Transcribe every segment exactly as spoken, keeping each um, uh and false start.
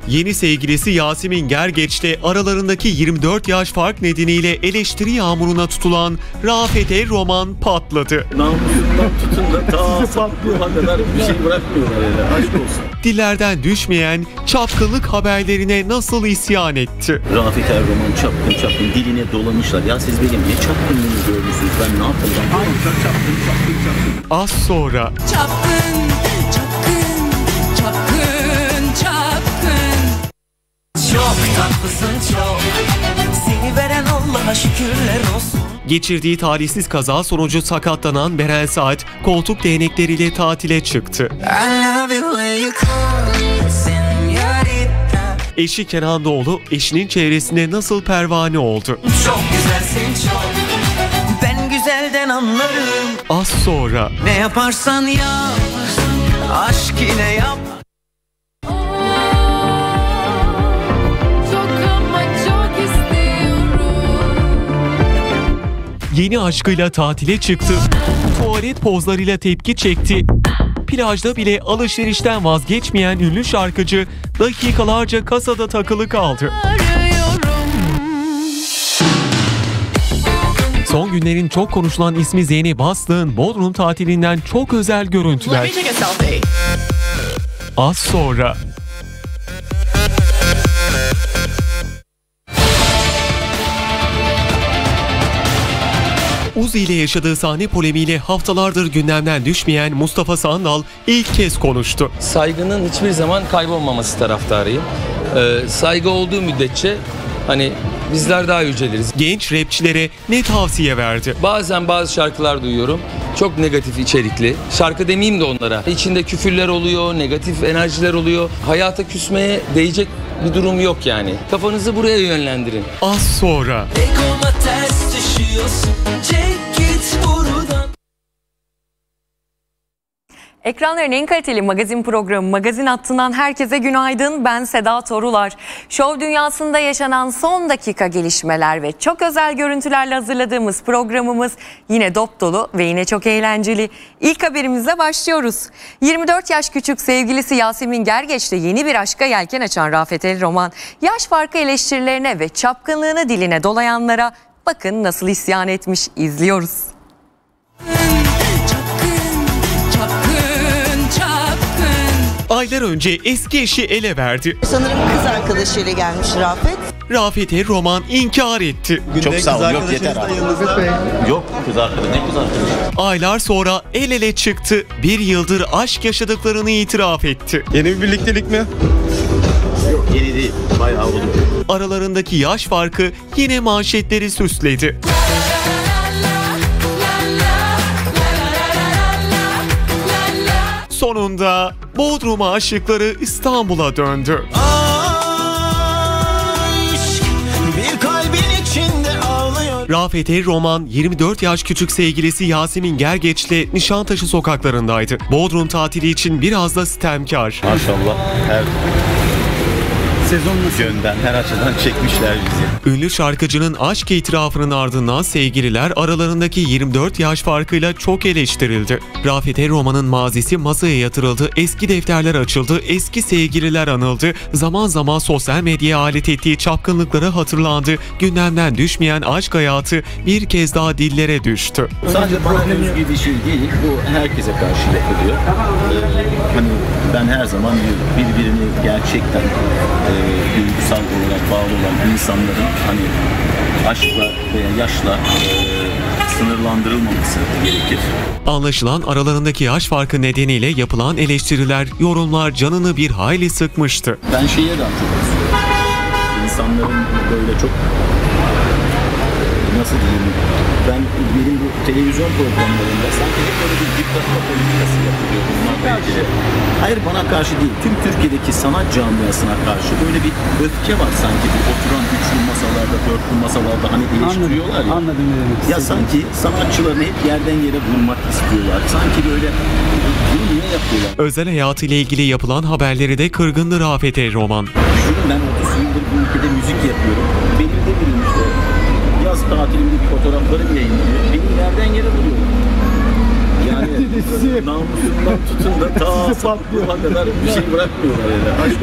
Yeni sevgilisi Yasemin Gergeç'le aralarındaki yirmi dört yaş fark nedeniyle eleştiri yağmuruna tutulan Rafet El Roman patladı. Namusundan tutun da ta saplığa kadar bir şey bırakmıyorlar öyle. Aşk olsun. Dillerden düşmeyen çapkınlık haberlerine nasıl isyan etti? Rafet El Roman çapkın çapkın diline dolamışlar. Ya siz benim ne çapkınlığını görmüşsünüz? Ben ne yapayım? Çapkın çapkın çapkın çapkın. Az sonra. Çapkın, çapkın, çapkın, çapkın. Çok tatlısın çok. Seni veren Allah'a şükürler olsun. Geçirdiği talihsiz kaza sonucu sakatlanan Beren Saat koltuk değnekleriyle tatile çıktı. Eşi Kenan Doğulu eşinin çevresinde nasıl pervane oldu? Çok güzelsin çok. Ben güzelden anlarım. Az sonra. Ne yaparsan yap, aşk ile yap. Yeni aşkıyla tatile çıktı. Tuvalet pozlarıyla tepki çekti. Plajda bile alışverişten vazgeçmeyen ünlü şarkıcı dakikalarca kasada takılı kaldı. Son günlerin çok konuşulan ismi Zeynep Aslık'ın Bodrum tatilinden çok özel görüntüler. Az sonra. Uzi ile yaşadığı sahne polemiğiyle haftalardır gündemden düşmeyen Mustafa Sandal ilk kez konuştu. Saygının hiçbir zaman kaybolmaması taraftarıyım. Ee, saygı olduğu müddetçe hani bizler daha yüceliriz. Genç rapçilere ne tavsiye verdi? Bazen bazı şarkılar duyuyorum. Çok negatif içerikli. Şarkı demeyeyim de onlara. İçinde küfürler oluyor, negatif enerjiler oluyor. Hayata küsmeye değecek bir durum yok yani. Kafanızı buraya yönlendirin. Az sonra. Egoma ters düşüyorsun. Çek git buradan. Ekranların en kaliteli magazin programı Magazin Hattı'ndan herkese günaydın. Ben Seda Torular. Şov dünyasında yaşanan son dakika gelişmeler ve çok özel görüntülerle hazırladığımız programımız yine dop dolu ve yine çok eğlenceli. İlk haberimizle başlıyoruz. yirmi dört yaş küçük sevgilisi Yasemin Gergeç'le yeni bir aşka yelken açan Rafet El Roman, yaş farkı eleştirilerine ve çapkınlığını diline dolayanlara bakın nasıl isyan etmiş, izliyoruz. Aylar önce eski eşi ele verdi. Sanırım kız arkadaşıyla gelmiş Rafet. Rafet El Roman inkar etti. Çok sağ ol. Yok yeter abi. Yok kız arkadaş. Ne kız arkadaş? Aylar sonra el ele çıktı. Bir yıldır aşk yaşadıklarını itiraf etti. Yeni bir birliktelik mi? Yok yeni değil. Bayağı oldu. Aralarındaki yaş farkı yine manşetleri süsledi. Sonunda Bodrum aşıkları İstanbul'a döndü. Aşk bir kalbin içinde ağlıyor. Rafet El Roman yirmi dört yaş küçük sevgilisi Yasemin Gergeç'le Nişantaşı sokaklarındaydı. Bodrum tatili için biraz da sitemkar. Maşallah her sezon yönden her açıdan çekmişler bizi. Ünlü şarkıcının aşk itirafının ardından sevgililer aralarındaki yirmi dört yaş farkıyla çok eleştirildi. Rafet El Roman'ın mazisi masaya yatırıldı, eski defterler açıldı, eski sevgililer anıldı, zaman zaman sosyal medyaya alet ettiği çapkınlıkları hatırlandı, gündemden düşmeyen aşk hayatı bir kez daha dillere düştü. Sadece bana özgü bir şey değil, bu herkese karşı yapılıyor. Ee, hani ben her zaman birbirini gerçekten e, duygusal olarak bağlı olan insanların hani aşkla veya yaşla e, sınırlandırılmaması gerekir. Anlaşılan aralarındaki yaş farkı nedeniyle yapılan eleştiriler, yorumlar canını bir hayli sıkmıştı. Ben şeye daha çok üzülüyorum. İnsanların böyle çok nasıl diyeyim, ben benim bu televizyon programlarında sanki hep böyle bir diktatör politikası yapılıyor bunlar belki. Hayır bana karşı değil, tüm Türkiye'deki sanat camiasına karşı böyle bir öfke var sanki bir oturan üçlü masalarda, dörtlü masalarda hani eleştiriyorlar ya. Anladım ne demek Ya sanki sanatçılarını hep yerden yere vurmak istiyorlar. Sanki böyle bunu niye yapıyorlar? Özel hayatıyla ilgili yapılan haberleri de kırgındı Rafet El Roman. Düşünün ben otuz yıldır bu ülkede müzik yapıyorum. Benim de birim işte yaz tatilimdeki fotoğraflarım yayınlanıyor. Benim yerden yere vuruyor. Yani namusundan tutun da ta saplığa kadar bir şey bırakmıyorlar öyle. Aşk olsun.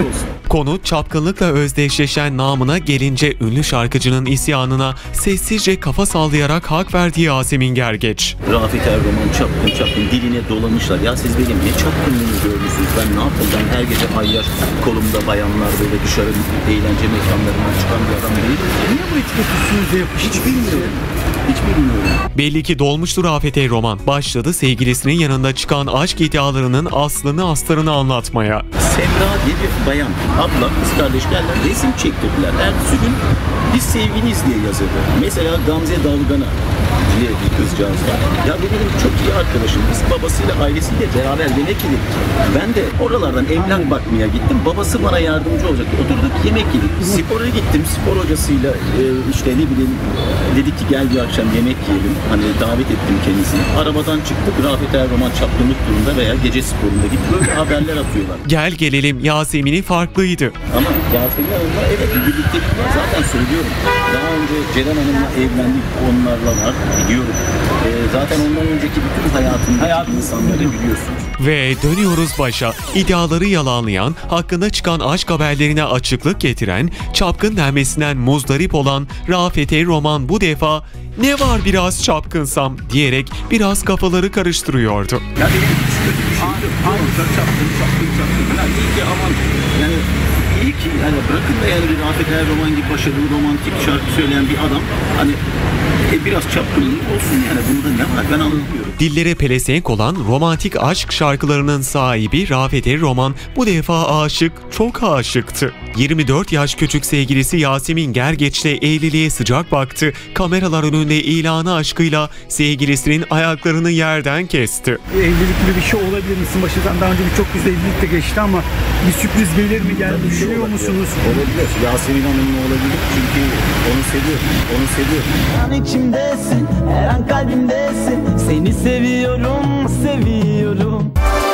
Konu çapkınlıkla özdeşleşen namına gelince ünlü şarkıcının isyanına sessizce kafa sallayarak hak verdi Yasemin Gergeç. Rafet Erroman çapkın çapkın diline dolamışlar. Ya siz benim ne çapkınlığını görmüşsünüz? Ben ne yaptım? Ben her gece hayyar kolumda bayanlar böyle dışarı eğlence mekanlarından çıkan bir adam değilim. Niye bu etiket üstünüze yapıştı? Hiç bilmiyorum. Hiç bilmiyorum. Belli ki dolmuştu Rafet Erroman. Başladı sevgilisinin yanında çıkan aşk iddialarının aslını astarını anlatmaya. Semra diye bir bayan, abla, kız kardeş geldiler, resim çektirdiler. Ertesi gün biz sevgiliyiz diye yazıldı. Mesela Gamze Dalgan'a diye bir kızcağız var. Ya benim çok iyi arkadaşım. Biz babasıyla ailesiyle beraber yemek yedik. Ben de oralardan emlak bakmaya gittim. Babası bana yardımcı olacak. Oturduk yemek yedik. Spora gittim. Spor hocasıyla e, işte ne bileyim dedik ki gel bir akşam yemek yiyelim. Hani davet ettim kendisini. Arabadan çıktık. Rafet Erroman çapkınlık durumunda veya gece sporunda gibi böyle haberler atıyorlar. Gel gelelim Yasemin'i farklıydı. Ama Yasemin Hanım'la evet birliktelik var. Zaten söylüyorum. Daha önce Ceren Hanım'la evlendik. Onlarla var. Biliyorum. Ee, zaten ondan önceki bütün hayatımdaki Hayat insanları biliyorsunuz. Ve dönüyoruz başa. İddiaları yalanlayan, hakkında çıkan aşk haberlerine açıklık getiren, çapkın denmesinden muzdarip olan Rafet Erroman bu defa "ne var biraz çapkınsam" diyerek biraz kafaları karıştırıyordu. Ya benim hiç kötü bir şey yok. Ayrıca çapkın çapkın çapkın. Yani iyi ki aman yani iyi ki yani bırakın da yani bir Rafet Erroman gibi başarılı romantik şarkı söyleyen bir adam hani e, biraz çapkınlık olsun yani bunda ne var ben anlamıyorum. Dillere pelesenk olan romantik aşk şarkılarının sahibi Rafet Erroman bu defa aşık, çok aşıktı. yirmi dört yaş küçük sevgilisi Yasemin Gergeç'le evliliğe sıcak baktı. Kameralar önünde ilanı aşkıyla sevgilisinin ayaklarını yerden kesti. Evlilik gibi bir şey olabilir misin? Başından daha önce birçok kız evlilik de geçti ama bir sürpriz gelir mi geldi düşünüyor olabilir. musunuz? Olabilir. Yasemin Hanım'la olabilir çünkü onu seviyorum. Onu seviyorum. An içimdesin, her an kalbimdesin. Seni seviyorum, seviyorum.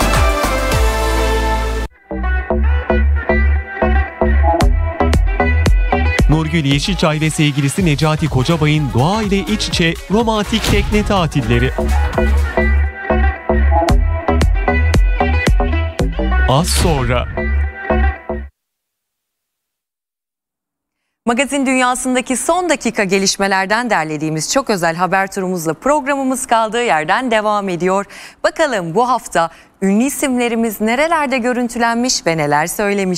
Nurgül Yeşilçay ve sevgilisi Necati Kocabay'ın doğa ile iç içe romantik tekne tatilleri. Az sonra. Magazin dünyasındaki son dakika gelişmelerden derlediğimiz çok özel haber turumuzla programımız kaldığı yerden devam ediyor. Bakalım bu hafta ünlü isimlerimiz nerelerde görüntülenmiş ve neler söylemiş.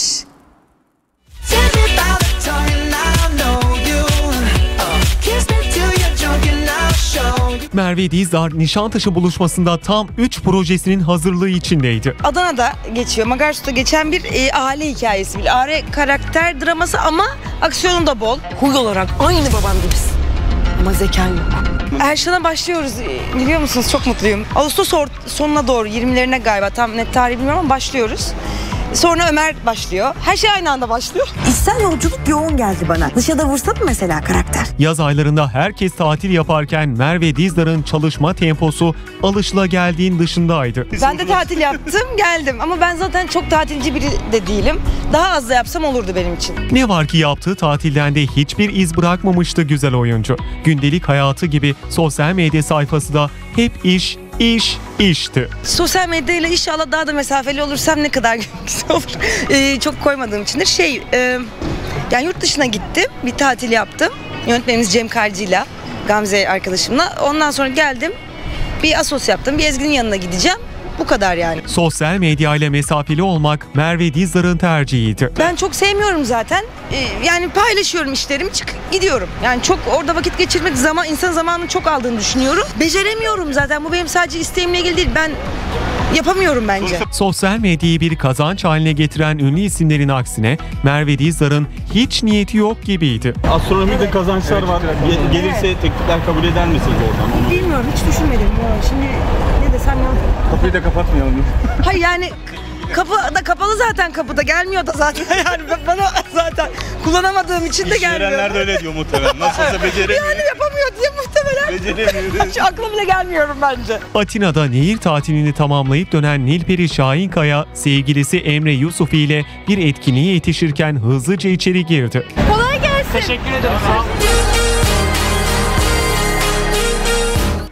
Merve Dizdar Nişantaşı buluşmasında tam üç projesinin hazırlığı içindeydi. Adana'da geçiyor, Magarsus'ta geçen bir e, aile hikayesi, bir aile karakter draması ama aksiyonu da bol. Huy olarak aynı babam gibisin ama zekan yok. Erşan'a başlıyoruz, e, biliyor musunuz? Çok mutluyum. Ağustos or- sonuna doğru, yirmilerine galiba, tam net tarihi bilmiyorum ama başlıyoruz. Sonra Ömer başlıyor. Her şey aynı anda başlıyor. İçsel yolculuk yoğun geldi bana. Dışarıda vursa mı mesela karakter? Yaz aylarında herkes tatil yaparken Merve Dizdar'ın çalışma temposu alışılageldiğin dışındaydı. Ben de tatil yaptım, geldim. Ama ben zaten çok tatilci biri de değilim. Daha az da yapsam olurdu benim için. Ne var ki yaptığı tatilden de hiçbir iz bırakmamıştı güzel oyuncu. Gündelik hayatı gibi sosyal medya sayfası da hep iş, iş, işti. Sosyal medyayla inşallah daha da mesafeli olursam ne kadar güzel olur. Ee, çok koymadığım içindir. Şey, e, yani yurt dışına gittim, bir tatil yaptım. Yönetmenimiz Cem Karcı'yla, Gamze arkadaşımla. Ondan sonra geldim, bir asos yaptım, bir Ezgi'nin yanına gideceğim. Bu kadar yani. Sosyal medyayla mesafeli olmak Merve Dizdar'ın tercihiydi. Ben çok sevmiyorum zaten. Ee, yani paylaşıyorum işlerimi, çık gidiyorum. Yani çok orada vakit geçirmek zaman, insan zamanını çok aldığını düşünüyorum. Beceremiyorum zaten. Bu benim sadece isteğimle ilgili değil. Ben yapamıyorum bence. Sosyal medyayı bir kazanç haline getiren ünlü isimlerin aksine Merve Dizdar'ın hiç niyeti yok gibiydi. Astronomide kazançlar var. Ge- Gelirse teklifler kabul eder misiniz oradan? Onu... Bilmiyorum, hiç düşünmedim. Şimdi ne desem ya. Kapıyı da kapatmayalım. Hayır yani kapı da kapalı zaten, kapıda gelmiyor da zaten yani bana zaten kullanamadığım için de gelmiyor. İşverenler de öyle diyor muhtemelen. Nasılsa beceremiyor. Yani yapamıyor diye muhtemelen. Beceremiyor. Hiç aklıma bile gelmiyorum bence. Atina'da nehir tatilini tamamlayıp dönen Nilperi Şahinkaya, sevgilisi Emre Yusufi ile bir etkinliğe yetişirken hızlıca içeri girdi. Kolay gelsin. Teşekkür ederim.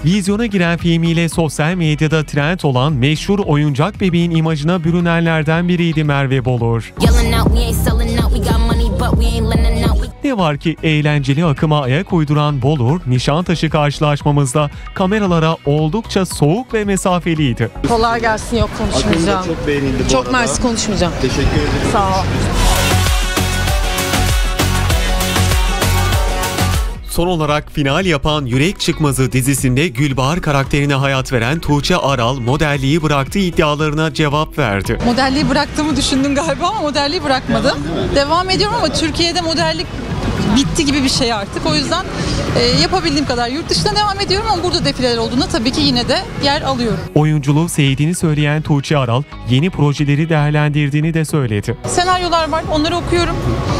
Vizyona giren filmiyle sosyal medyada trend olan meşhur oyuncak bebeğin imajına bürünenlerden biriydi Merve Bolur. Ne var ki eğlenceli akıma ayak uyduran Bolur, Nişantaşı karşılaşmamızda kameralara oldukça soğuk ve mesafeliydi. Kolay gelsin, yok konuşmayacağım. Akıllı çok beğenildi bu Çok arada. mersi, konuşmayacağım. Teşekkür ederim. Sağ ol. Son olarak final yapan Yürek Çıkmazı dizisinde Gülbahar karakterine hayat veren Tuğçe Aral modelliği bıraktığı iddialarına cevap verdi. Modelliği bıraktığımı düşündün galiba ama modelliği bırakmadım. Devam ediyorum ama Türkiye'de modellik bitti gibi bir şey artık. O yüzden e, yapabildiğim kadar yurt dışına devam ediyorum ama burada defileler olduğunda tabii ki yine de yer alıyorum. Oyunculuğu sevdiğini söyleyen Tuğçe Aral, yeni projeleri değerlendirdiğini de söyledi. Senaryolar var, onları okuyorum.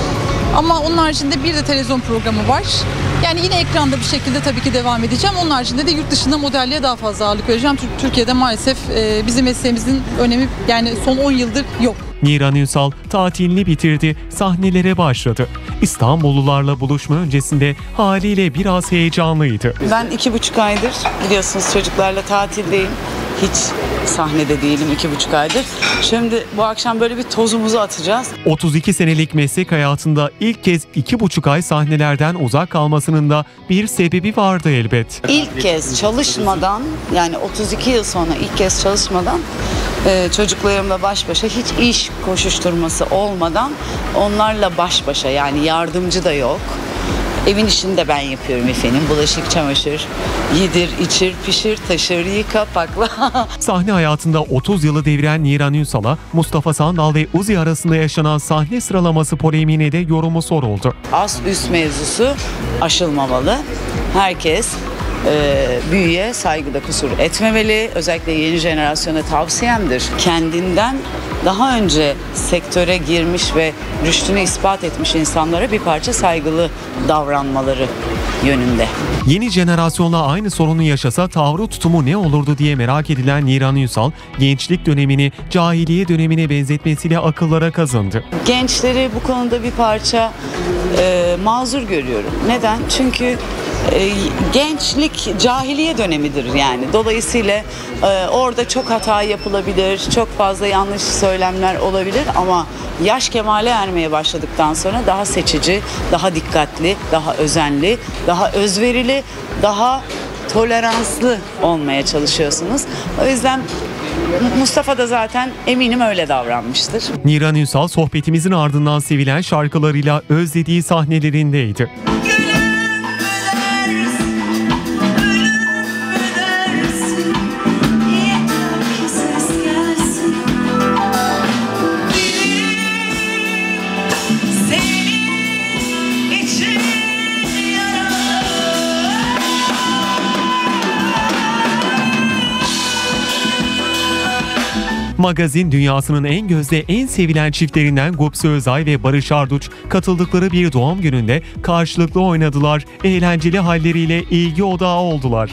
Ama onun haricinde bir de televizyon programı var. Yani yine ekranda bir şekilde tabii ki devam edeceğim. Onun haricinde de yurt dışında modelliğe daha fazla ağırlık vereceğim. Çünkü Türkiye'de maalesef e, bizim mesleğimizin önemi yani son on yıldır yok. Niran Ünsal tatilini bitirdi, sahnelere başladı. İstanbullularla buluşma öncesinde haliyle biraz heyecanlıydı. Ben iki buçuk aydır biliyorsunuz çocuklarla tatildeyim. Hiç sahnede değilim iki buçuk aydır. Şimdi bu akşam böyle bir tozumuzu atacağız. otuz iki senelik meslek hayatında ilk kez iki buçuk ay sahnelerden uzak kalmasının da bir sebebi vardı elbet. İlk kez çalışmadan yani otuz iki yıl sonra ilk kez çalışmadan e, çocuklarımla baş başa hiç iş koşuşturması olmadan onlarla baş başa yani yardımcı da yok. Evin işini de ben yapıyorum efendim. Bulaşık, çamaşır, yedir, içir, pişir, taşır, yıka, pakla. Sahne hayatında otuz yılı deviren Niran Ünsal'a Mustafa Sandal ve Uzi arasında yaşanan sahne sıralaması polemiğine de yorumu soruldu. Ast üst mevzusu aşılmamalı. Herkes e, büyüye saygıda kusur etmemeli. Özellikle yeni jenerasyona tavsiyemdir. Kendinden daha önce sektöre girmiş ve rüştünü ispat etmiş insanlara bir parça saygılı davranmaları yönünde. Yeni jenerasyonla aynı sorunu yaşasa tavrı tutumu ne olurdu diye merak edilen Niran Ünsal, gençlik dönemini cahiliye dönemine benzetmesiyle akıllara kazındı. Gençleri bu konuda bir parça e, mazur görüyorum. Neden? Çünkü e, gençlik cahiliye dönemidir yani. Dolayısıyla e, orada çok hata yapılabilir, çok fazla yanlış söylemler olabilir ama yaş kemale ermeye başladıktan sonra daha seçici, daha dikkatli, daha özenli, daha özverili, daha toleranslı olmaya çalışıyorsunuz. O yüzden Mustafa da zaten eminim öyle davranmıştır. Niran Ünsal sohbetimizin ardından sevilen şarkılarıyla özlediği sahnelerindeydi. Magazin dünyasının en gözde, en sevilen çiftlerinden Gupse Özay ve Barış Arduç katıldıkları bir doğum gününde karşılıklı oynadılar, eğlenceli halleriyle ilgi odağı oldular.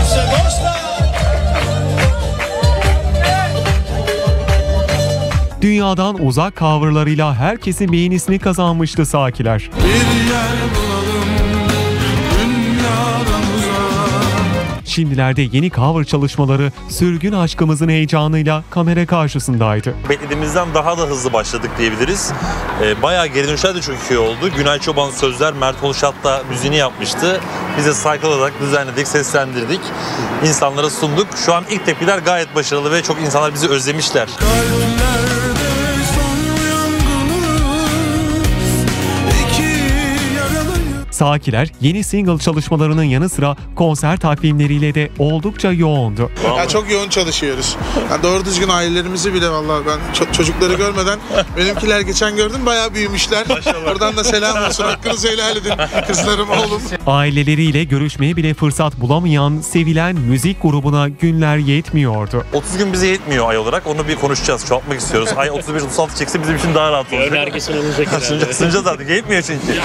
Dünyadan uzak coverlarıyla herkesin beğenisini kazanmıştı Sakiler. Bir yer bulalım, dünyadan uzak. Şimdilerde yeni cover çalışmaları sürgün aşkımızın heyecanıyla kamera karşısındaydı. Beklediğimizden daha da hızlı başladık diyebiliriz. Ee, bayağı geri dönüşler de çok iyi oldu. Günay Çoban sözler, Mert Oluşat da müziğini yapmıştı. Biz de cycle olarak düzenledik, seslendirdik. İnsanlara sunduk. Şu an ilk tepkiler gayet başarılı ve çok insanlar bizi özlemişler. Sakiler yeni single çalışmalarının yanı sıra konser takvimleriyle de oldukça yoğundu. Ya çok yoğun çalışıyoruz. Yani doğru düzgün ailelerimizi bile vallahi ben ço- çocukları görmeden benimkiler geçen gördüm bayağı büyümüşler. Buradan da selam olsun. Hakkınızı helal edin kızlarım, oğlum. Aileleriyle görüşmeye bile fırsat bulamayan sevilen müzik grubuna günler yetmiyordu. otuz gün bize yetmiyor ay olarak. Onu bir konuşacağız. Çoğaltmak istiyoruz. Ay otuz beş otuz altı çekse bizim için daha rahat olacak. Öyle herkesin olacak herhalde. Sınacağız artık. Yetmiyor çünkü.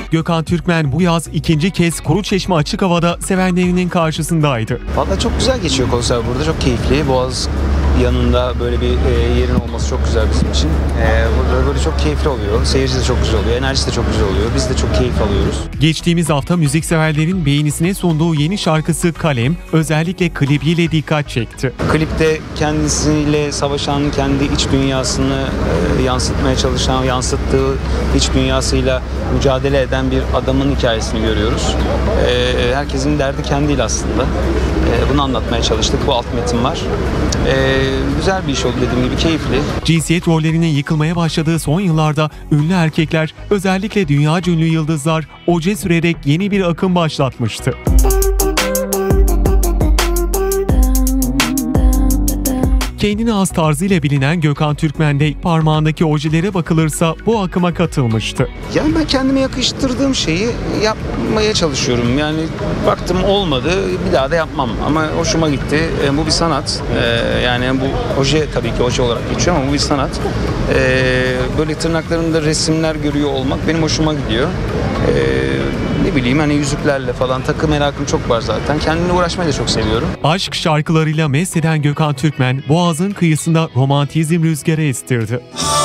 Gökhan Türkmen bu yaz ikinci kez Kuruçeşme açık havada sevenlerinin karşısındaydı. Valla çok güzel geçiyor konser burada, çok keyifli. Boğaz yanında böyle bir e, yerin olması çok güzel bizim için. E, burada böyle çok keyifli oluyor. Seyirci de çok güzel oluyor. Enerjisi de çok güzel oluyor. Biz de çok keyif alıyoruz. Geçtiğimiz hafta müzikseverlerin beğenisine sunduğu yeni şarkısı Kalem özellikle klibiyle dikkat çekti. Klipte kendisiyle savaşan, kendi iç dünyasını e, yansıtmaya çalışan, yansıttığı iç dünyasıyla mücadele eden bir adamın hikayesini görüyoruz. E, herkesin derdi kendiyle aslında. E, bunu anlatmaya çalıştık. Bu alt metin var. E, güzel bir iş oldu dediğim gibi, keyifli. Cinsiyet rollerinin yıkılmaya başladığı son yıllarda ünlü erkekler, özellikle dünya ünlü yıldızlar oje sürerek yeni bir akım başlatmıştı. Kendine az tarzıyla bilinen Gökhan Türkmen de parmağındaki ojelere bakılırsa bu akıma katılmıştı. Yani ben kendime yakıştırdığım şeyi yapmaya çalışıyorum. Yani baktım olmadı, bir daha da yapmam. Ama hoşuma gitti. E, bu bir sanat. E, yani bu oje tabii ki oje olarak geçiyor ama bu bir sanat. E, böyle tırnaklarımda resimler görüyor olmak benim hoşuma gidiyor. E, ne bileyim hani yüzüklerle falan takı merakım çok var zaten. Kendimle uğraşmayı da çok seviyorum. Aşk şarkılarıyla mest Gökhan Türkmen Boğaz'ın kıyısında romantizm rüzgarı estirdi.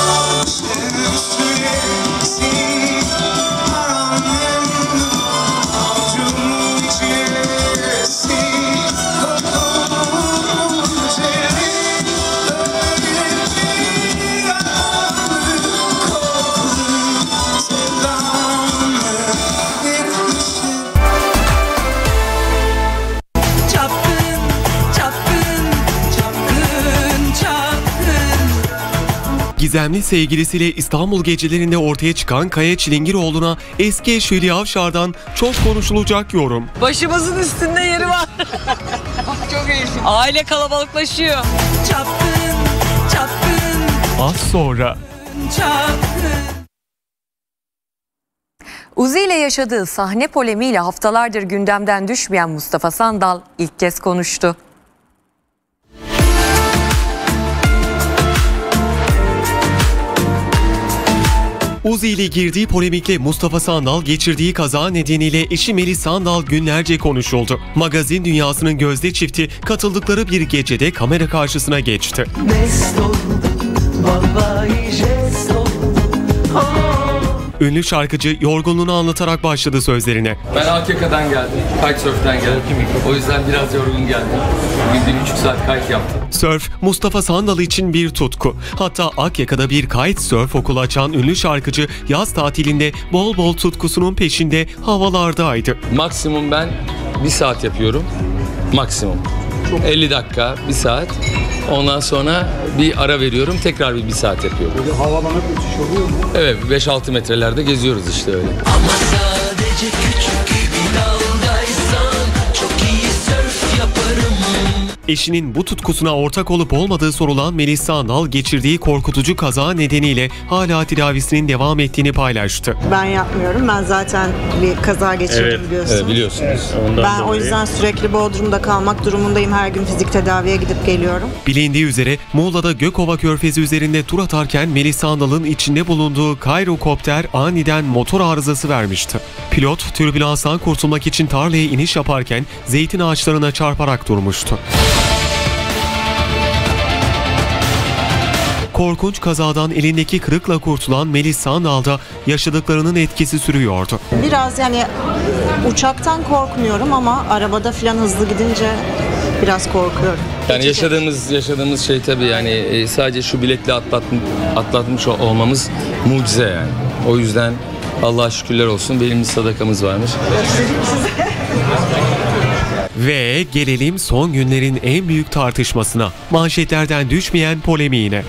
Gizemli sevgilisiyle İstanbul gecelerinde ortaya çıkan Kaya Çilingiroğlu'na eski eşi Hülya Avşar'dan çok konuşulacak yorum. Başımızın üstünde yeri var. Çok iyi. Aile kalabalıklaşıyor. Çapkın, çapkın. Az sonra. Çapkın. Uzi ile yaşadığı sahne polemiğiyle haftalardır gündemden düşmeyen Mustafa Sandal ilk kez konuştu. Uzi ile girdiği polemikle Mustafa Sandal geçirdiği kaza nedeniyle eşi Melis Sandal günlerce konuşuldu. Magazin dünyasının gözde çifti katıldıkları bir gecede kamera karşısına geçti. Ünlü şarkıcı yorgunluğunu anlatarak başladı sözlerine. Ben A K K'dan geldim, kitesurf'ten geldim. O yüzden biraz yorgun geldim. Bir, bir buçuk saat kite yaptım. Surf, Mustafa Sandal için bir tutku. Hatta Akyaka'da bir kitesurf okulu açan ünlü şarkıcı yaz tatilinde bol bol tutkusunun peşinde havalardaydı. Maksimum ben bir saat yapıyorum. Maksimum. elli dakika, bir saat. Ondan sonra bir ara veriyorum, tekrar bir, bir saat yapıyorum. Böyle havalana uçuş oluyor mu? Evet, beş altı metrelerde geziyoruz işte öyle. Ama sadece küçük bir daldaysan çok iyi surf yaparım. Eşinin bu tutkusuna ortak olup olmadığı sorulan Melis Sandal geçirdiği korkutucu kaza nedeniyle hala tedavisinin devam ettiğini paylaştı. Ben yapmıyorum. Ben zaten bir kaza geçirdim evet, biliyorsunuz. Evet, biliyorsunuz. Ondan ben dolayı. o yüzden sürekli Bodrum'da kalmak durumundayım. Her gün fizik tedaviye gidip geliyorum. Bilindiği üzere Muğla'da Gökova Körfezi üzerinde tur atarken Melis Sandal'ın içinde bulunduğu Kayrokopter aniden motor arızası vermişti. Pilot türbülanstan kurtulmak için tarlaya iniş yaparken zeytin ağaçlarına çarparak durmuştu. Korkunç kazadan elindeki kırıkla kurtulan Melis Sandal'da yaşadıklarının etkisi sürüyordu. Biraz yani uçaktan korkmuyorum ama arabada falan hızlı gidince biraz korkuyorum. Yani yaşadığımız yaşadığımız şey tabii yani sadece şu biletle atlatm atlatmış olmamız mucize yani. O yüzden Allah'a şükürler olsun, belimiz sadakamız varmış. Ve gelelim son günlerin en büyük tartışmasına, manşetlerden düşmeyen polemiğine.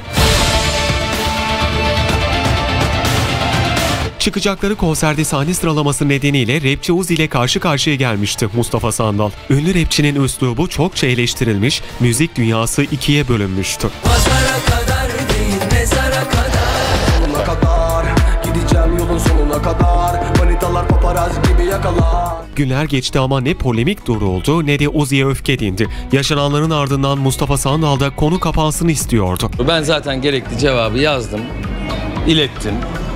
Çıkacakları konserde sahne sıralaması nedeniyle rapçi Uzi ile karşı karşıya gelmişti Mustafa Sandal. Ünlü rapçinin üslubu çokça eleştirilmiş, müzik dünyası ikiye bölünmüştü. Pazara kadar değil mezara kadar. Sonuna kadar gideceğim yolun sonuna kadar. Manitalar paparazzi gibi yakalar. Günler geçti ama ne polemik doğruldu ne de Uzi'ye öfke dindi. Yaşananların ardından Mustafa Sandal da konu kapansın istiyordu. Ben zaten gerekli cevabı yazdım, ilettim.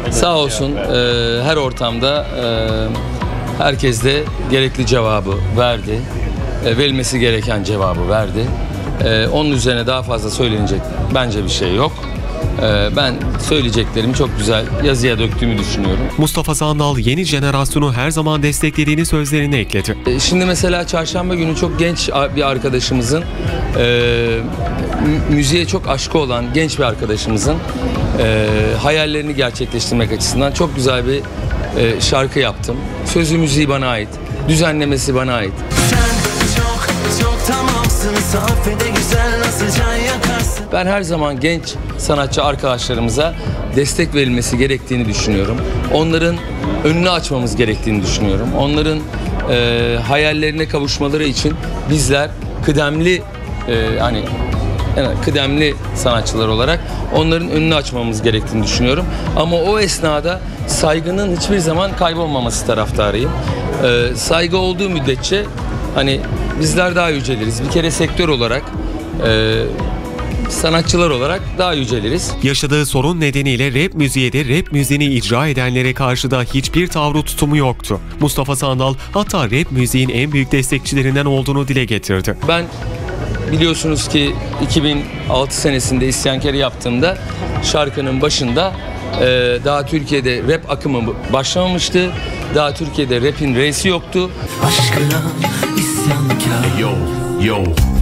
Sağ olsun e, her ortamda e, herkes de gerekli cevabı verdi. E, verilmesi gereken cevabı verdi. E, onun üzerine daha fazla söylenecek bence bir şey yok. E, ben söyleyeceklerimi çok güzel yazıya döktüğümü düşünüyorum. Mustafa Sandal yeni jenerasyonu her zaman desteklediğini sözlerine ekledi. E, şimdi mesela çarşamba günü çok genç bir arkadaşımızın e, müziğe çok aşkı olan genç bir arkadaşımızın e, hayallerini gerçekleştirmek açısından çok güzel bir e, şarkı yaptım. Sözü müziği bana ait, düzenlemesi bana ait. Çok çok tamamsın, saf ve de güzel, nasıl can yakarsın. Ben her zaman genç sanatçı arkadaşlarımıza destek verilmesi gerektiğini düşünüyorum. Onların önünü açmamız gerektiğini düşünüyorum. Onların e, hayallerine kavuşmaları için bizler kıdemli e, hani yani kıdemli sanatçılar olarak onların önünü açmamız gerektiğini düşünüyorum. Ama o esnada saygının hiçbir zaman kaybolmaması taraftarıyım. E, saygı olduğu müddetçe hani bizler daha yüceliriz. Bir kere sektör olarak, e, sanatçılar olarak daha yüceliriz. Yaşadığı sorun nedeniyle rap müziğe de rap müziğini icra edenlere karşı da hiçbir tavrı tutumu yoktu. Mustafa Sandal hatta rap müziğin en büyük destekçilerinden olduğunu dile getirdi. Ben biliyorsunuz ki iki bin altı senesinde İsyankar'ı yaptığımda şarkının başında e, daha Türkiye'de rap akımı başlamamıştı. Daha Türkiye'de rap'in reisi yoktu. Aşkına isyankar. Yo, yo,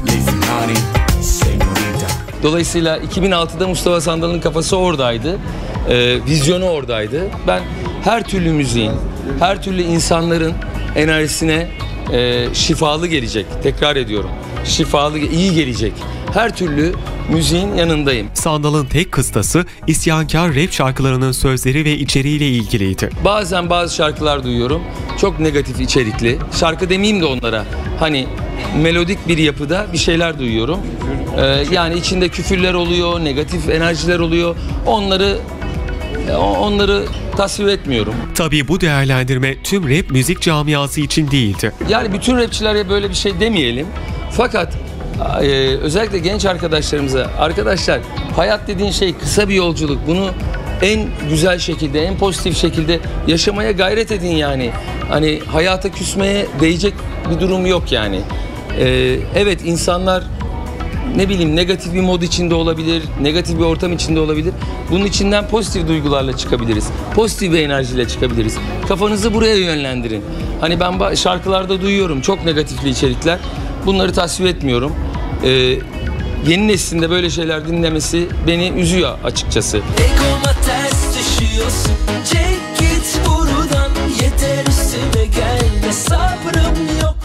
Dolayısıyla iki bin altıda Mustafa Sandal'ın kafası oradaydı. E, vizyonu oradaydı. Ben her türlü müziğin, her türlü insanların enerjisine e, şifalı gelecek. Tekrar ediyorum. Şifalı, iyi gelecek. Her türlü müziğin yanındayım. Sandal'ın tek kıstası isyankar rap şarkılarının sözleri ve içeriğiyle ilgiliydi. Bazen bazı şarkılar duyuyorum. Çok negatif içerikli. Şarkı demeyeyim de onlara. Hani melodik bir yapıda bir şeyler duyuyorum. Ee, yani içinde küfürler oluyor, negatif enerjiler oluyor. Onları onları tasvip etmiyorum. Tabii bu değerlendirme tüm rap müzik camiası için değildi. Yani bütün rapçilere böyle bir şey demeyelim. Fakat e, özellikle genç arkadaşlarımıza, arkadaşlar hayat dediğin şey kısa bir yolculuk. Bunu en güzel şekilde, en pozitif şekilde yaşamaya gayret edin yani. Hani hayata küsmeye değecek bir durum yok yani. E, evet insanlar ne bileyim negatif bir mod içinde olabilir, negatif bir ortam içinde olabilir. Bunun içinden pozitif duygularla çıkabiliriz. Pozitif bir enerjiyle çıkabiliriz. Kafanızı buraya yönlendirin. Hani ben şarkılarda duyuyorum çok negatifli içerikler. Bunları tasvip etmiyorum. Ee, yeni neslinde böyle şeyler dinlemesi beni üzüyor açıkçası. Egoma ters düşüyorsun, çek git buradan, yeter üstüme gelme, sabrım yok.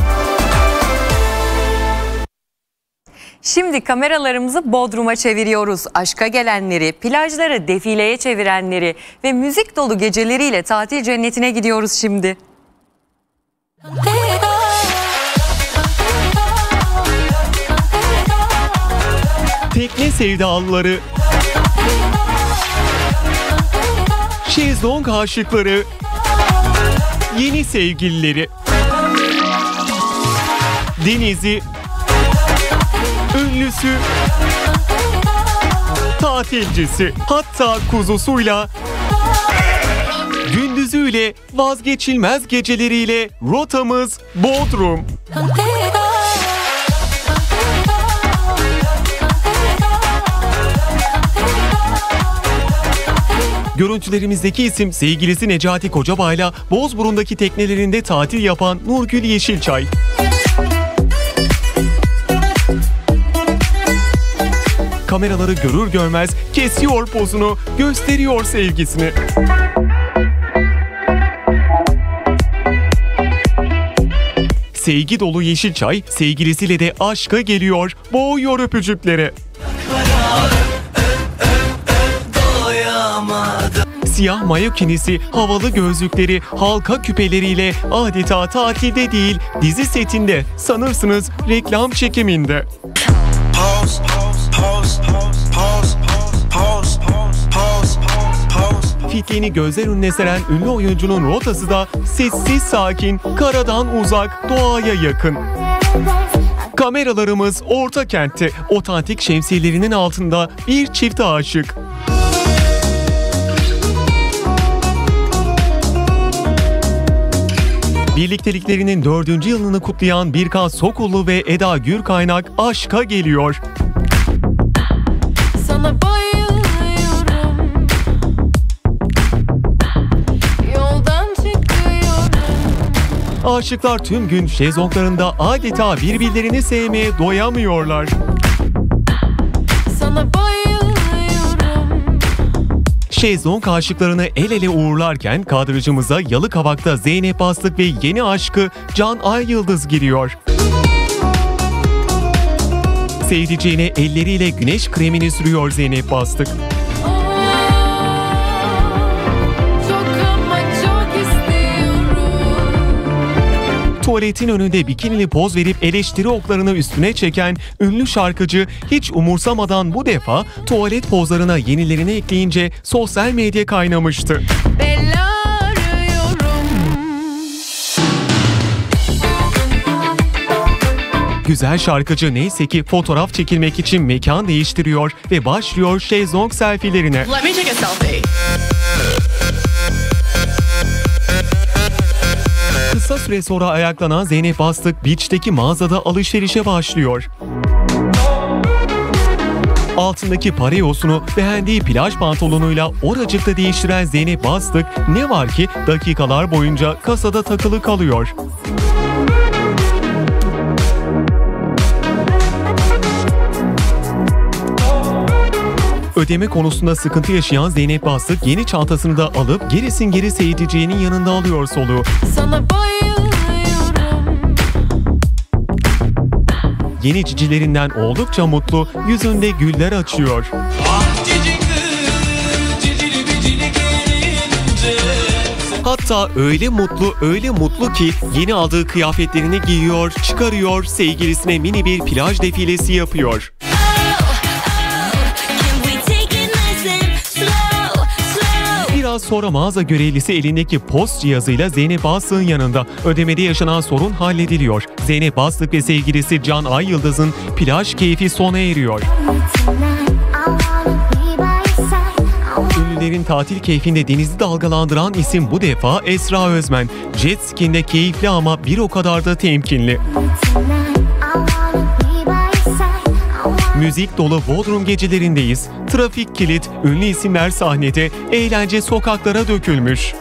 Şimdi kameralarımızı Bodrum'a çeviriyoruz. Aşka gelenleri, plajları defileye çevirenleri ve müzik dolu geceleriyle tatil cennetine gidiyoruz şimdi. Tekne sevdalıları, şezlong aşıkları, yeni sevgilileri, denizi, ünlüsü, tatilcisi, hatta kuzusuyla, gündüzüyle, vazgeçilmez geceleriyle rotamız Bodrum. Görüntülerimizdeki isim sevgilisi Necati Kocabay'la Bozburun'daki teknelerinde tatil yapan Nurgül Yeşilçay. Kameraları görür görmez kesiyor pozunu, gösteriyor sevgisini. Sevgi dolu Yeşilçay sevgilisiyle de aşka geliyor, boğuyor öpücüklere. Siyah mayokinisi, havalı gözlükleri, halka küpeleriyle adeta tatilde değil, dizi setinde, sanırsınız reklam çekiminde. Fitliğini gözler önüne seren ünlü oyuncunun rotası da sessiz sakin, karadan uzak, doğaya yakın. Kameralarımız Ortakent'te, otantik şemsiyelerinin altında bir çift aşık. Birlikteliklerinin dördüncü yılını kutlayan Birkan Sokullu ve Eda Gürkaynak aşka geliyor. Sana bayılıyorum, yoldan çıkıyorum. Aşıklar tüm gün şezlonglarında adeta birbirlerini sevmeye doyamıyorlar. Sana bayılıyorum. Şezlong aşıklarını el ele uğurlarken kadrajımıza Yalıkavak'ta Zeynep Bastık ve yeni aşkı Can Ay-Yıldız giriyor. Sevdiceğine elleriyle güneş kremini sürüyor Zeynep Bastık. Tuvaletin önünde bikinili poz verip eleştiri oklarını üstüne çeken ünlü şarkıcı hiç umursamadan bu defa tuvalet pozlarına yenilerini ekleyince sosyal medya kaynamıştı. Bella arıyorum. Güzel şarkıcı neyse ki fotoğraf çekilmek için mekan değiştiriyor ve başlıyor şezlong selfie'lerine. Let me take a selfie. Kısa süre sonra ayaklanan Zeynep Bastık beach'teki mağazada alışverişe başlıyor. Altındaki pareyosunu beğendiği plaj pantolonuyla oracıkta değiştiren Zeynep Bastık ne var ki dakikalar boyunca kasada takılı kalıyor. Ödeme konusunda sıkıntı yaşayan Zeynep Bastık yeni çantasını da alıp gerisin geri sevdiceğinin yanında alıyor soluğu. Sana bayılıyorum. Yeni cicilerinden oldukça mutlu, yüzünde güller açıyor. Hatta öyle mutlu, öyle mutlu ki yeni aldığı kıyafetlerini giyiyor, çıkarıyor, sevgilisine mini bir plaj defilesi yapıyor. Biraz sonra mağaza görevlisi elindeki post cihazıyla Zeynep Bastık'ın yanında. Ödemede yaşanan sorun hallediliyor. Zeynep Bastık ve sevgilisi Can Ay-Yıldız'ın plaj keyfi sona eriyor. Ünlülerin tatil keyfinde denizi dalgalandıran isim bu defa Esra Özmen. Jet ski'nde keyifli ama bir o kadar da temkinli. Müzik dolu Bodrum gecelerindeyiz. Trafik kilit, ünlü isimler sahnede, eğlence sokaklara dökülmüş.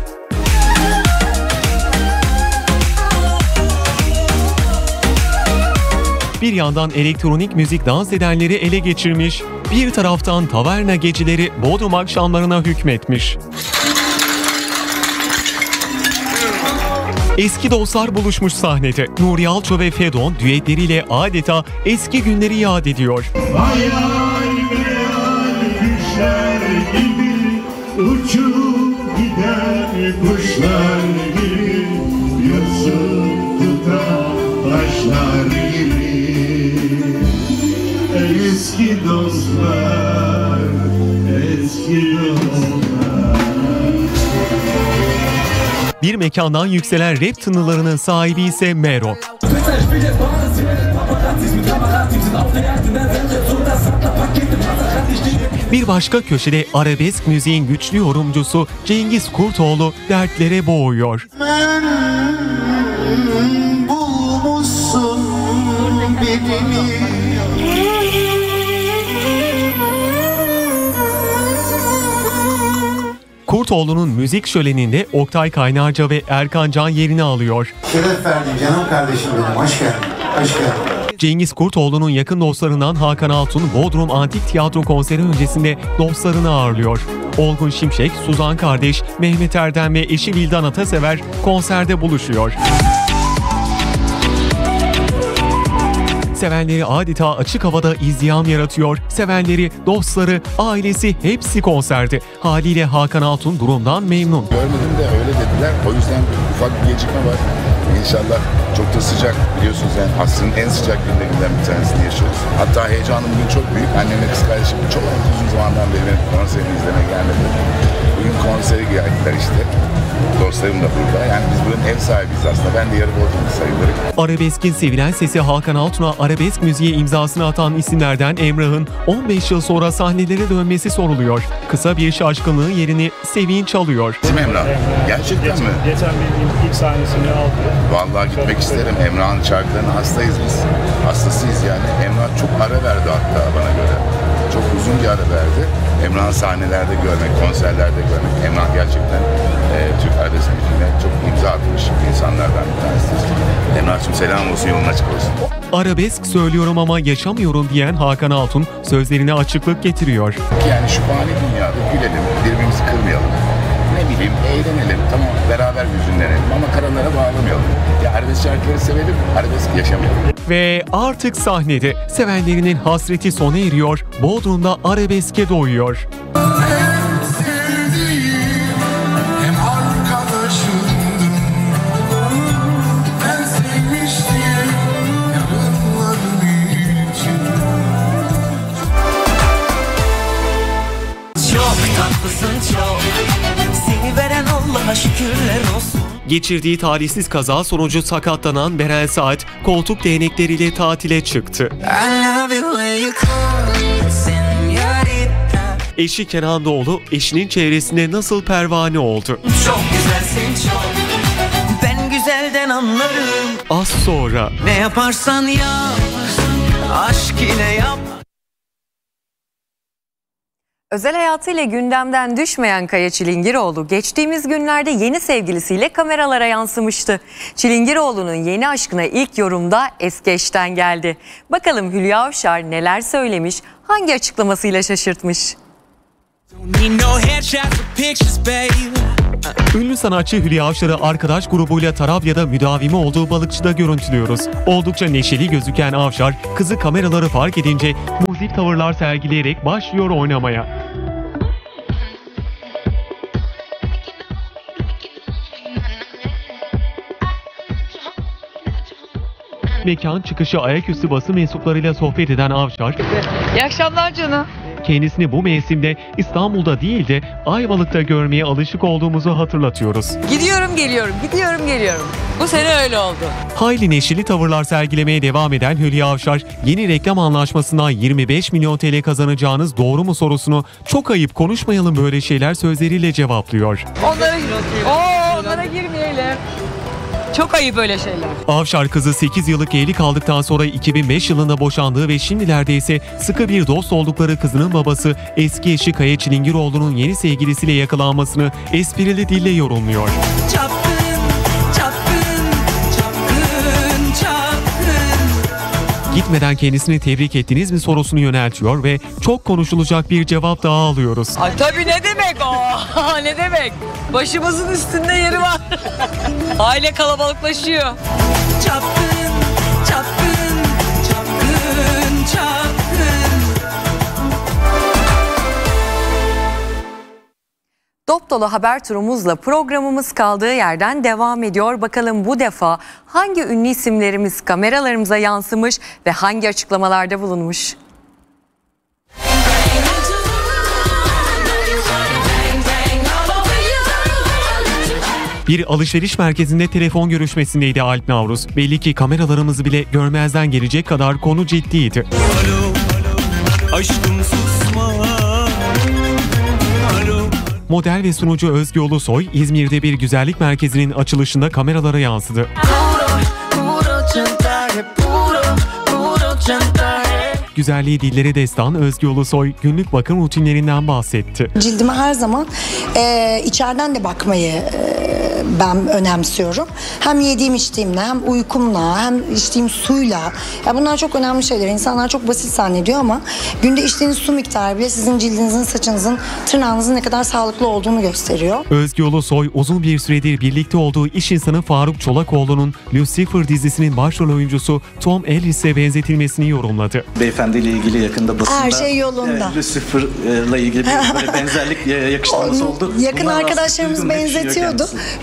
Bir yandan elektronik müzik dans edenleri ele geçirmiş, bir taraftan taverna geceleri Bodrum akşamlarına hükmetmiş. Eski dostlar buluşmuş sahnede. Nuri Alço ve Fedon düetleriyle adeta eski günleri yad ediyor. Hayal meyal düşler gibi uçup gider kuşlar gibi yosun tutan taşlar gibi eski dostlar, eski dostlar. Bir mekandan yükselen rap tınılarının sahibi ise Mero. Bir başka köşede arabesk müziğin güçlü yorumcusu Cengiz Kurtoğlu dertlere boğuyor. Ben bulmuşsun birini. Kurtoğlu'nun müzik şöleninde Oktay Kaynarca ve Erkan Can yerini alıyor. Şeref verdin canım kardeşim benim. Hoş geldin. Hoş geldin. Cengiz Kurtoğlu'nun yakın dostlarından Hakan Altun, Bodrum Antik Tiyatro konseri öncesinde dostlarını ağırlıyor. Olgun Şimşek, Suzan Kardeş, Mehmet Erdem ve eşi Vildan Atasever konserde buluşuyor. Sevenleri adeta açık havada izdiham yaratıyor. Sevenleri, dostları, ailesi hepsi konserde. Haliyle Hakan Altun durumdan memnun. Görmedim de öyle dediler. O yüzden ufak bir gecikme var. İnşallah çok da sıcak, biliyorsunuz yani asrın en sıcak günlerinden bir tanesini yaşıyoruz. Hatta heyecanım bugün çok büyük. Annemle kız kardeşim çok uzun zamandan beri benim konserimi izlemeye gelmedi. Bugün konsere geldiler işte. Dostlarım da burada. Yani biz buranın ev sahibiyiz aslında. Ben de yarı Bodrumlu sayılırım. Arabeskin sevilen sesi Hakan Altun'a arabesk müziğe imzasını atan isimlerden Emrah'ın on beş yıl sonra sahnelere dönmesi soruluyor. Kısa bir şaşkınlığın yerini Sevinç alıyor. Değil mi Emrah? Gerçekten mi? Geçen bir ilk sahnesini aldı. Vallahi gitmek isterim. Emrah'ın şarkılarına hastayız biz. Hastasıyız yani. Emrah çok ara verdi hatta bana göre. Çok uzun bir ara verdi. Emrah'ı sahnelerde görmek, konserlerde görmek. Emrah gerçekten e, Türk arabesk müziğine çok imza atmış insanlardan bir tanesidir. Emrah'cığım selam olsun, yolun açık olsun. Arabesk söylüyorum ama yaşamıyorum diyen Hakan Altun sözlerine açıklık getiriyor. Yani şu fani dünyada gülelim, birbirimizi kırmayalım. Ne bileyim, eğlenelim, tamam beraber hüzünlenelim ama karalara bağlamayalım. Ya arabesk şarkıları sevelim, arabesk yaşamayalım. Ve artık sahnede sevenlerinin hasreti sona eriyor, Bodrum'da arabeske doğuyor. Çok tatlısın çok, seni veren Allah'a şükürler olsun. Geçirdiği talihsiz kaza sonucu sakatlanan Beren Saat koltuk değnekleriyle tatile çıktı. Eşi Kenan Doğulu eşinin çevresinde nasıl pervane oldu? Çok güzelsin çok, ben güzelden anlarım. Az sonra Ne yaparsan yap, aşk ile yap. Özel hayatıyla gündemden düşmeyen Kaya Çilingiroğlu geçtiğimiz günlerde yeni sevgilisiyle kameralara yansımıştı. Çilingiroğlu'nun yeni aşkına ilk yorumda eski eşten geldi. Bakalım Hülya Avşar neler söylemiş, hangi açıklamasıyla şaşırtmış? Ünlü sanatçı Hülya Avşar'ı arkadaş grubuyla Tarabya'da müdavimi olduğu balıkçıda görüntülüyoruz. Oldukça neşeli gözüken Avşar, kızı kameraları fark edince muzip tavırlar sergileyerek başlıyor oynamaya. Mekan çıkışı ayaküstü basın mensuplarıyla sohbet eden Avşar, İyi akşamlar canım. kendisini bu mevsimde İstanbul'da değil de Ayvalık'ta görmeye alışık olduğumuzu hatırlatıyoruz. Gidiyorum geliyorum, gidiyorum geliyorum. Bu sene öyle oldu. Hayli neşeli tavırlar sergilemeye devam eden Hülya Avşar, yeni reklam anlaşmasından yirmi beş milyon T L kazanacağınız doğru mu sorusunu çok ayıp konuşmayalım böyle şeyler sözleriyle cevaplıyor. Onlara, Oo, onlara girmeyelim. Çok ayıp böyle şeyler. Avşar kızı sekiz yıllık evli kaldıktan sonra iki bin beş yılında boşandığı ve şimdilerde ise sıkı bir dost oldukları kızının babası eski eşi Kaya Çilingiroğlu'nun yeni sevgilisiyle yakalanmasını esprili dille yorumluyor. Çapkın, çapkın, çapkın, çapkın. Gitmeden kendisini tebrik ettiniz mi sorusunu yöneltiyor ve çok konuşulacak bir cevap daha alıyoruz. Ay tabii ne demek o? Ne demek? Başımızın üstünde yeri var. Aile kalabalıklaşıyor. Çapkın, çapkın, çapkın, çapkın. Dop dolu haber turumuzla programımız kaldığı yerden devam ediyor. Bakalım bu defa hangi ünlü isimlerimiz kameralarımıza yansımış ve hangi açıklamalarda bulunmuş? Bir alışveriş merkezinde telefon görüşmesindeydi Alp Navruz. Belli ki kameralarımızı bile görmezden gelecek kadar konu ciddiydi. Alo, aşkım susma. Alo. Model ve sunucu Özge Ulusoy, İzmir'de bir güzellik merkezinin açılışında kameralara yansıdı. Güzelliği dillere destan Özge Ulusoy günlük bakım rutinlerinden bahsetti. Cildime her zaman e, içeriden de bakmayı e, ben önemsiyorum. Hem yediğim içtiğimle hem uykumla hem içtiğim suyla. Ya bunlar çok önemli şeyler. İnsanlar çok basit zannediyor ama günde içtiğiniz su miktarı bile sizin cildinizin, saçınızın, tırnağınızın ne kadar sağlıklı olduğunu gösteriyor. Özge Ulusoy uzun bir süredir birlikte olduğu iş insanı Faruk Çolakoğlu'nun Lucifer dizisinin başrol oyuncusu Tom Ellis'e benzetilmesini yorumladı. Beyefendiyle ilgili yakında basında her şey yolunda. E, Lucifer'la ilgili bir böyle benzerlik yakıştırması oldu. Yakın Bunlar arkadaşlarımız benzetiyordu. Yo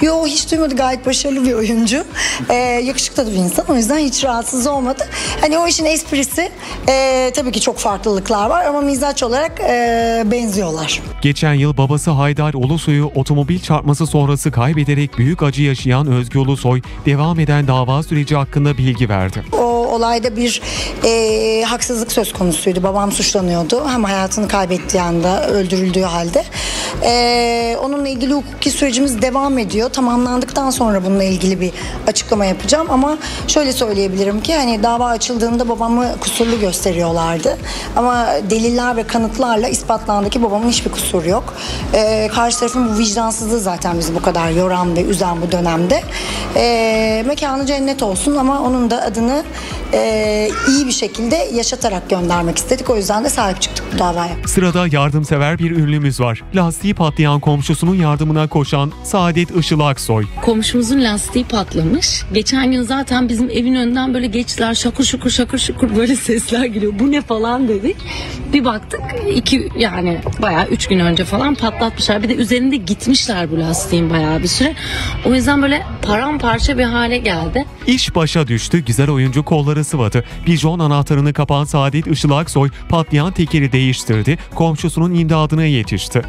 Yo, hiç duymadı, gayet başarılı bir oyuncu. Ee, yakışıklı da bir insan, o yüzden hiç rahatsız olmadı. Hani o işin esprisi e, tabii ki çok farklılıklar var ama mizaç olarak e, benziyorlar. Geçen yıl babası Haydar Ulusoy'u otomobil çarpması sonrası kaybederek büyük acı yaşayan Özge Ulusoy, devam eden dava süreci hakkında bilgi verdi. O olayda bir e, haksızlık söz konusuydu. Babam suçlanıyordu. Hem hayatını kaybettiği anda, öldürüldüğü halde. E, onunla ilgili hukuki sürecimiz devam ediyor. Tamamlandıktan sonra bununla ilgili bir açıklama yapacağım ama şöyle söyleyebilirim ki hani dava açıldığında babamı kusurlu gösteriyorlardı. Ama deliller ve kanıtlarla ispatlandı ki babamın hiçbir kusuru yok. E, karşı tarafın bu vicdansızlığı zaten bizi bu kadar yoran ve üzen bu dönemde. E, mekanı cennet olsun ama onun da adını e, iyi bir şekilde yaşatarak göndermek istedik. O yüzden de sahip çıktık bu davaya. Sırada yardımsever bir ünlümüz var. Lastiği patlayan komşusunun yardımına koşan Saadet Işıl Aksoy. Komşumuzun lastiği patlamış. Geçen gün zaten bizim evin önünden böyle geçtiler, şakır şukur şakır şukur böyle sesler geliyor. Bu ne falan dedik. Bir baktık iki yani bayağı üç gün önce falan patlatmışlar. Bir de üzerinde gitmişler bu lastiğin bayağı bir süre. O yüzden böyle paramparça bir hale geldi. İş başa düştü, güzel oyuncu kolları sıvadı. Bijon anahtarını kapan Saadet Işıl Aksoy patlayan tekeri değiştirdi, komşusunun imdadına yetişti.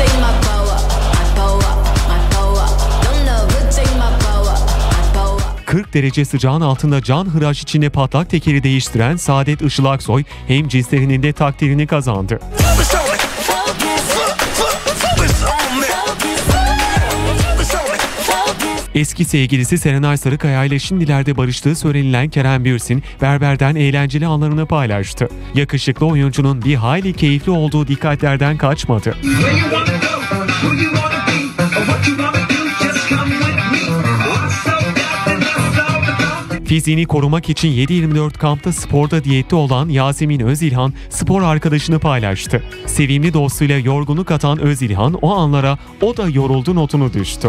kırk derece sıcağın altında can hıraş içinde patlak tekeri değiştiren Saadet Işıl Aksoy hem cinslerinin de takdirini kazandı. Eski sevgilisi Serenay Sarıkaya ile şimdilerde barıştığı söylenilen Kerem Bürsin, berberden eğlenceli anlarını paylaştı. Yakışıklı oyuncunun bir hayli keyifli olduğu dikkatlerden kaçmadı. Fiziğini korumak için yedi yirmi dört kampta sporda diyette olan Yasemin Özilhan spor arkadaşını paylaştı. Sevimli dostuyla yorgunluk atan Özilhan o anlara "o da yoruldu" notunu düştü.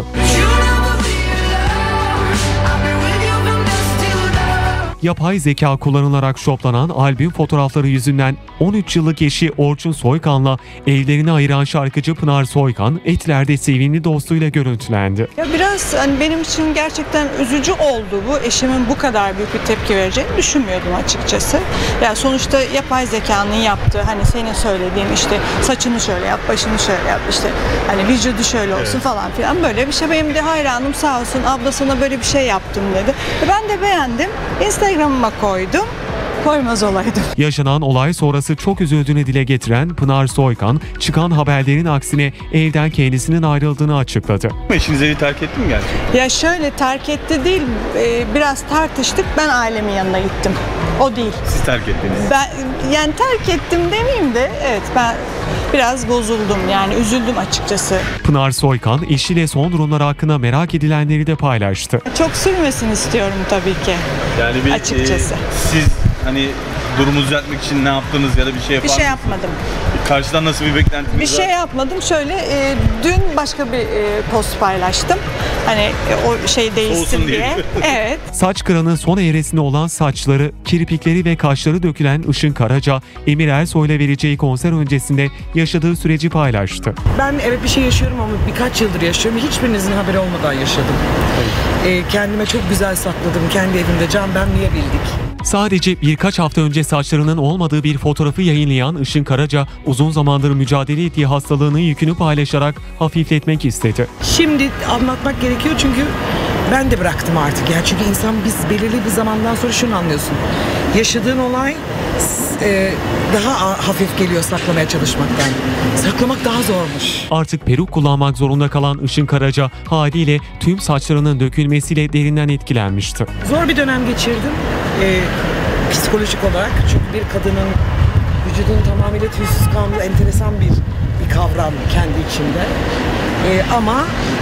Yapay zeka kullanılarak şoplanan albüm fotoğrafları yüzünden on üç yıllık eşi Orçun Soykan'la evlerini ayıran şarkıcı Pınar Soykan, Etler'de sevimli dostuyla görüntülendi. Ya biraz hani benim için gerçekten üzücü oldu bu. Eşimin bu kadar büyük bir tepki vereceğini düşünmüyordum açıkçası. Ya sonuçta yapay zekanın yaptığı, hani senin söylediğin işte saçını şöyle yap, başını şöyle yap, işte hani vücudu şöyle olsun, evet, falan filan, böyle bir şey. Benim de hayranım sağ olsun, abla sana böyle bir şey yaptım dedi. Ben de beğendim. Instagram'ıma koydum. Koymaz olaydım. Yaşanan olay sonrası çok üzüldüğünü dile getiren Pınar Soykan, çıkan haberlerin aksine evden kendisinin ayrıldığını açıkladı. Eşiniz evi terk etti mi gerçekten? Ya şöyle, terk etti değil, biraz tartıştık, ben ailemin yanına gittim. O değil. Siz terk ettiniz. Ben yani terk ettim demeyeyim de, evet, ben biraz bozuldum, yani üzüldüm açıkçası. Pınar Soykan eşiyle son durumlar hakkında merak edilenleri de paylaştı. Çok sürmesin istiyorum tabii ki. Yani bir, açıkçası. E, siz hani durumu düzeltmek için ne yaptınız ya da bir şey yapar Bir şey yapmadım. Karşıdan nasıl bir beklentiniz Bir var? şey yapmadım. Şöyle e, dün başka bir e, post paylaştım. Hani e, o şey değişsin diye. Evet. Saç kıranın son evresinde olan saçları, kirpikleri ve kaşları dökülen Işın Karaca, Emir Ersoy'la vereceği konser öncesinde yaşadığı süreci paylaştı. Ben evet bir şey yaşıyorum ama birkaç yıldır yaşıyorum. Hiçbirinizin haberi olmadan yaşadım. E, kendime çok güzel sakladım. Kendi evimde can benliğe bildik. Sadece birkaç hafta önce saçlarının olmadığı bir fotoğrafı yayınlayan Işın Karaca, uzun zamandır mücadele ettiği hastalığının yükünü paylaşarak hafifletmek istedi. Şimdi anlatmak gerekiyor çünkü ben de bıraktım artık. Yani çünkü insan biz belirli bir zamandan sonra şunu anlıyorsun. Yaşadığın olay e, daha hafif geliyor saklamaya çalışmaktan. Saklamak daha zormuş. Artık peruk kullanmak zorunda kalan Işın Karaca haliyle tüm saçlarının dökülmesiyle derinden etkilenmişti. Zor bir dönem geçirdim. E, psikolojik olarak. Çünkü bir kadının vücudunun tamamıyla tüysüz kalması enteresan bir, bir kavram kendi içinde. E, ama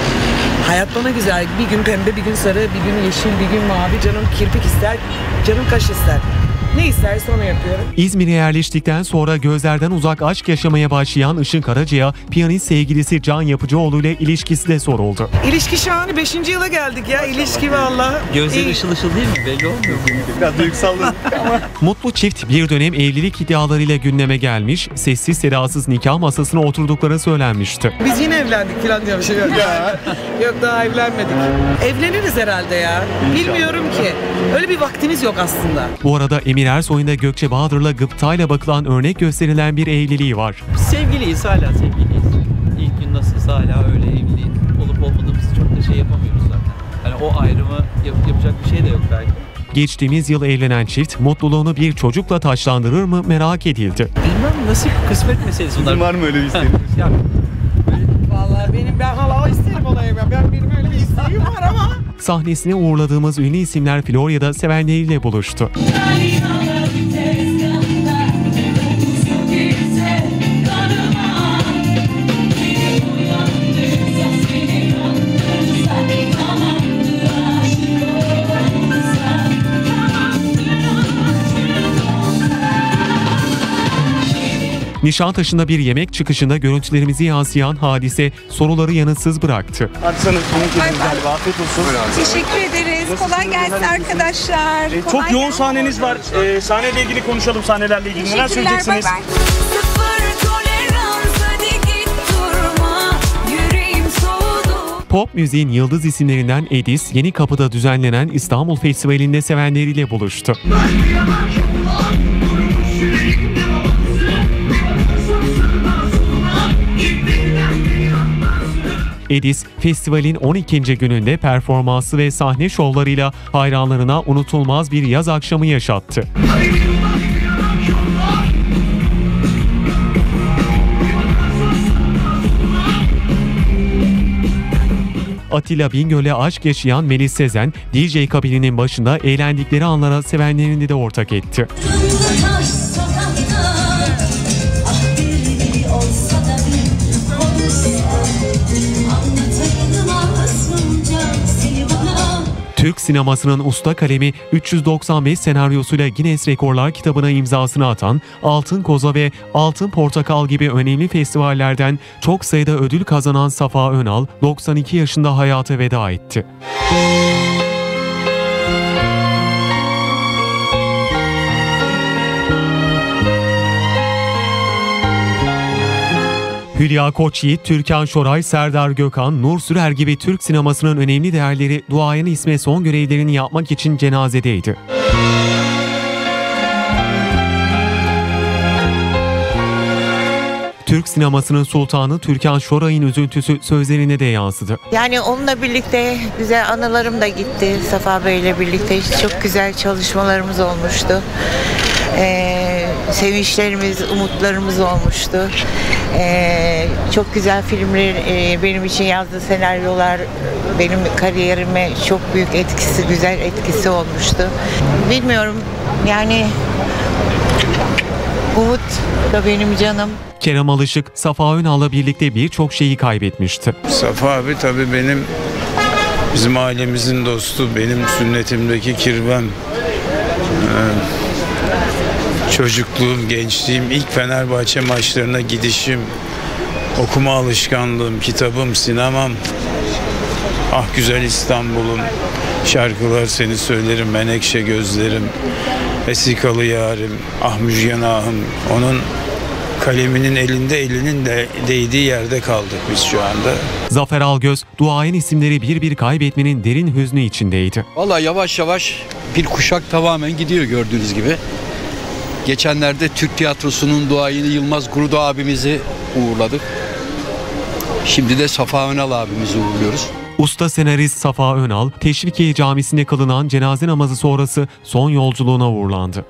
hayat bana güzel. Bir gün pembe, bir gün sarı, bir gün yeşil, bir gün mavi. Canım kirpik ister, canım kaş ister. Ne isterse onu yapıyorum. İzmir'e yerleştikten sonra gözlerden uzak aşk yaşamaya başlayan Işın Karaca'ya piyanist sevgilisi Can Yapıcıoğlu ile ilişkisi de soruldu. İlişki şahane. Beşinci yıla geldik ya. İlişki valla. Gözleri ışıl ışıl değil mi? Belli olmuyor mu? Biraz duygusallık ama. Mutlu çift bir dönem evlilik iddialarıyla gündeme gelmiş, sessiz sedasız nikah masasına oturdukları söylenmişti. Biz yine evlendik falan diyor bir şey yok. Ya. Yok daha evlenmedik. Evleniriz herhalde ya. Bilmiyorum ki. Öyle bir vaktimiz yok aslında. Bu arada Emir Ersoy'un da Gökçe Bahadır'la gıptayla bakılan örnek gösterilen bir evliliği var. Sevgiliyiz, hala sevgiliyiz. İlk gün nasılsa hala öyle evli olup olmadığımızı çok da şey yapamıyoruz zaten. Hani o ayrımı yap- yapacak bir şey de yok belki. Geçtiğimiz yıl evlenen çift mutluluğunu bir çocukla taçlandırır mı merak edildi. Bilmem, nasip, kısmet meselesi bunlar. Var mı öyle bir isteğiniz? Vallahi benim ben hala isterim olayım ya. Ben benim öyle bir isteğim var ama. Sahnesine uğurladığımız ünlü isimler Florya'da sevenleriyle buluştu. Nişantaşı'nda bir yemek çıkışında görüntülerimizi yansıyan Hadise soruları yanıtsız bıraktı. Hadi sana galiba. Afiyet olsun. Teşekkür ederiz. Kolay gelsin arkadaşlar. Ee, Kolay çok yoğun gelsin. sahneniz var. Ee, sahneyle ilgili konuşalım, sahnelerle ilgili. Neler Teşekkürler, söyleyeceksiniz? bay bay. Sıfır tolerans, hadi git durma. Yüreğim soğudu. Pop müziğin yıldız isimlerinden Edis, Yenikapı'da düzenlenen İstanbul Festivali'nde sevenleriyle buluştu. Edis, festivalin on ikinci gününde performansı ve sahne şovlarıyla hayranlarına unutulmaz bir yaz akşamı yaşattı. Atilla Bingöl'le aşk yaşayan Melis Sezen, D J kabininin başında eğlendikleri anlara sevenlerini de ortak etti. Türk sinemasının usta kalemi üç yüz doksan beş senaryosuyla Guinness Rekorlar kitabına imzasını atan Altın Koza ve Altın Portakal gibi önemli festivallerden çok sayıda ödül kazanan Safa Önal doksan iki yaşında hayata veda etti. Hülya Koçyiğit, Türkan Şoray, Serdar Gökhan, Nur Sürer gibi Türk sinemasının önemli değerleri duayen isme son görevlerini yapmak için cenazedeydi. Türk sinemasının sultanı Türkan Şoray'ın üzüntüsü sözlerine de yansıdı. Yani onunla birlikte güzel anılarım da gitti. Safa Bey'le birlikte çok güzel çalışmalarımız olmuştu. Ee, sevinçlerimiz, umutlarımız olmuştu. Ee, çok güzel filmler, e, benim için yazdığı senaryolar benim kariyerime çok büyük etkisi, güzel etkisi olmuştu. Bilmiyorum yani Umut da benim canım. Kerem Alışık, Safa Önal'la birlikte birçok şeyi kaybetmişti. Safa abi tabii benim, bizim ailemizin dostu, benim sünnetimdeki kirvem. Ee, Çocukluğum, gençliğim, ilk Fenerbahçe maçlarına gidişim, okuma alışkanlığım, kitabım, sinemam, Ah Güzel İstanbul'um, şarkılar seni söylerim, menekşe gözlerim, vesikalı yarim, ah Müjgan ahım, onun kaleminin elinde, elinin de değdiği yerde kaldık biz şu anda. Zafer Algöz, duayen isimleri bir bir kaybetmenin derin hüznü içindeydi. Vallahi yavaş yavaş bir kuşak tamamen gidiyor gördüğünüz gibi. Geçenlerde Türk tiyatrosunun duayeni Yılmaz Guruda abimizi uğurladık. Şimdi de Safa Önal abimizi uğurluyoruz. Usta senarist Safa Önal, Teşvikiye Camisi'nde kılınan cenaze namazı sonrası son yolculuğuna uğurlandı.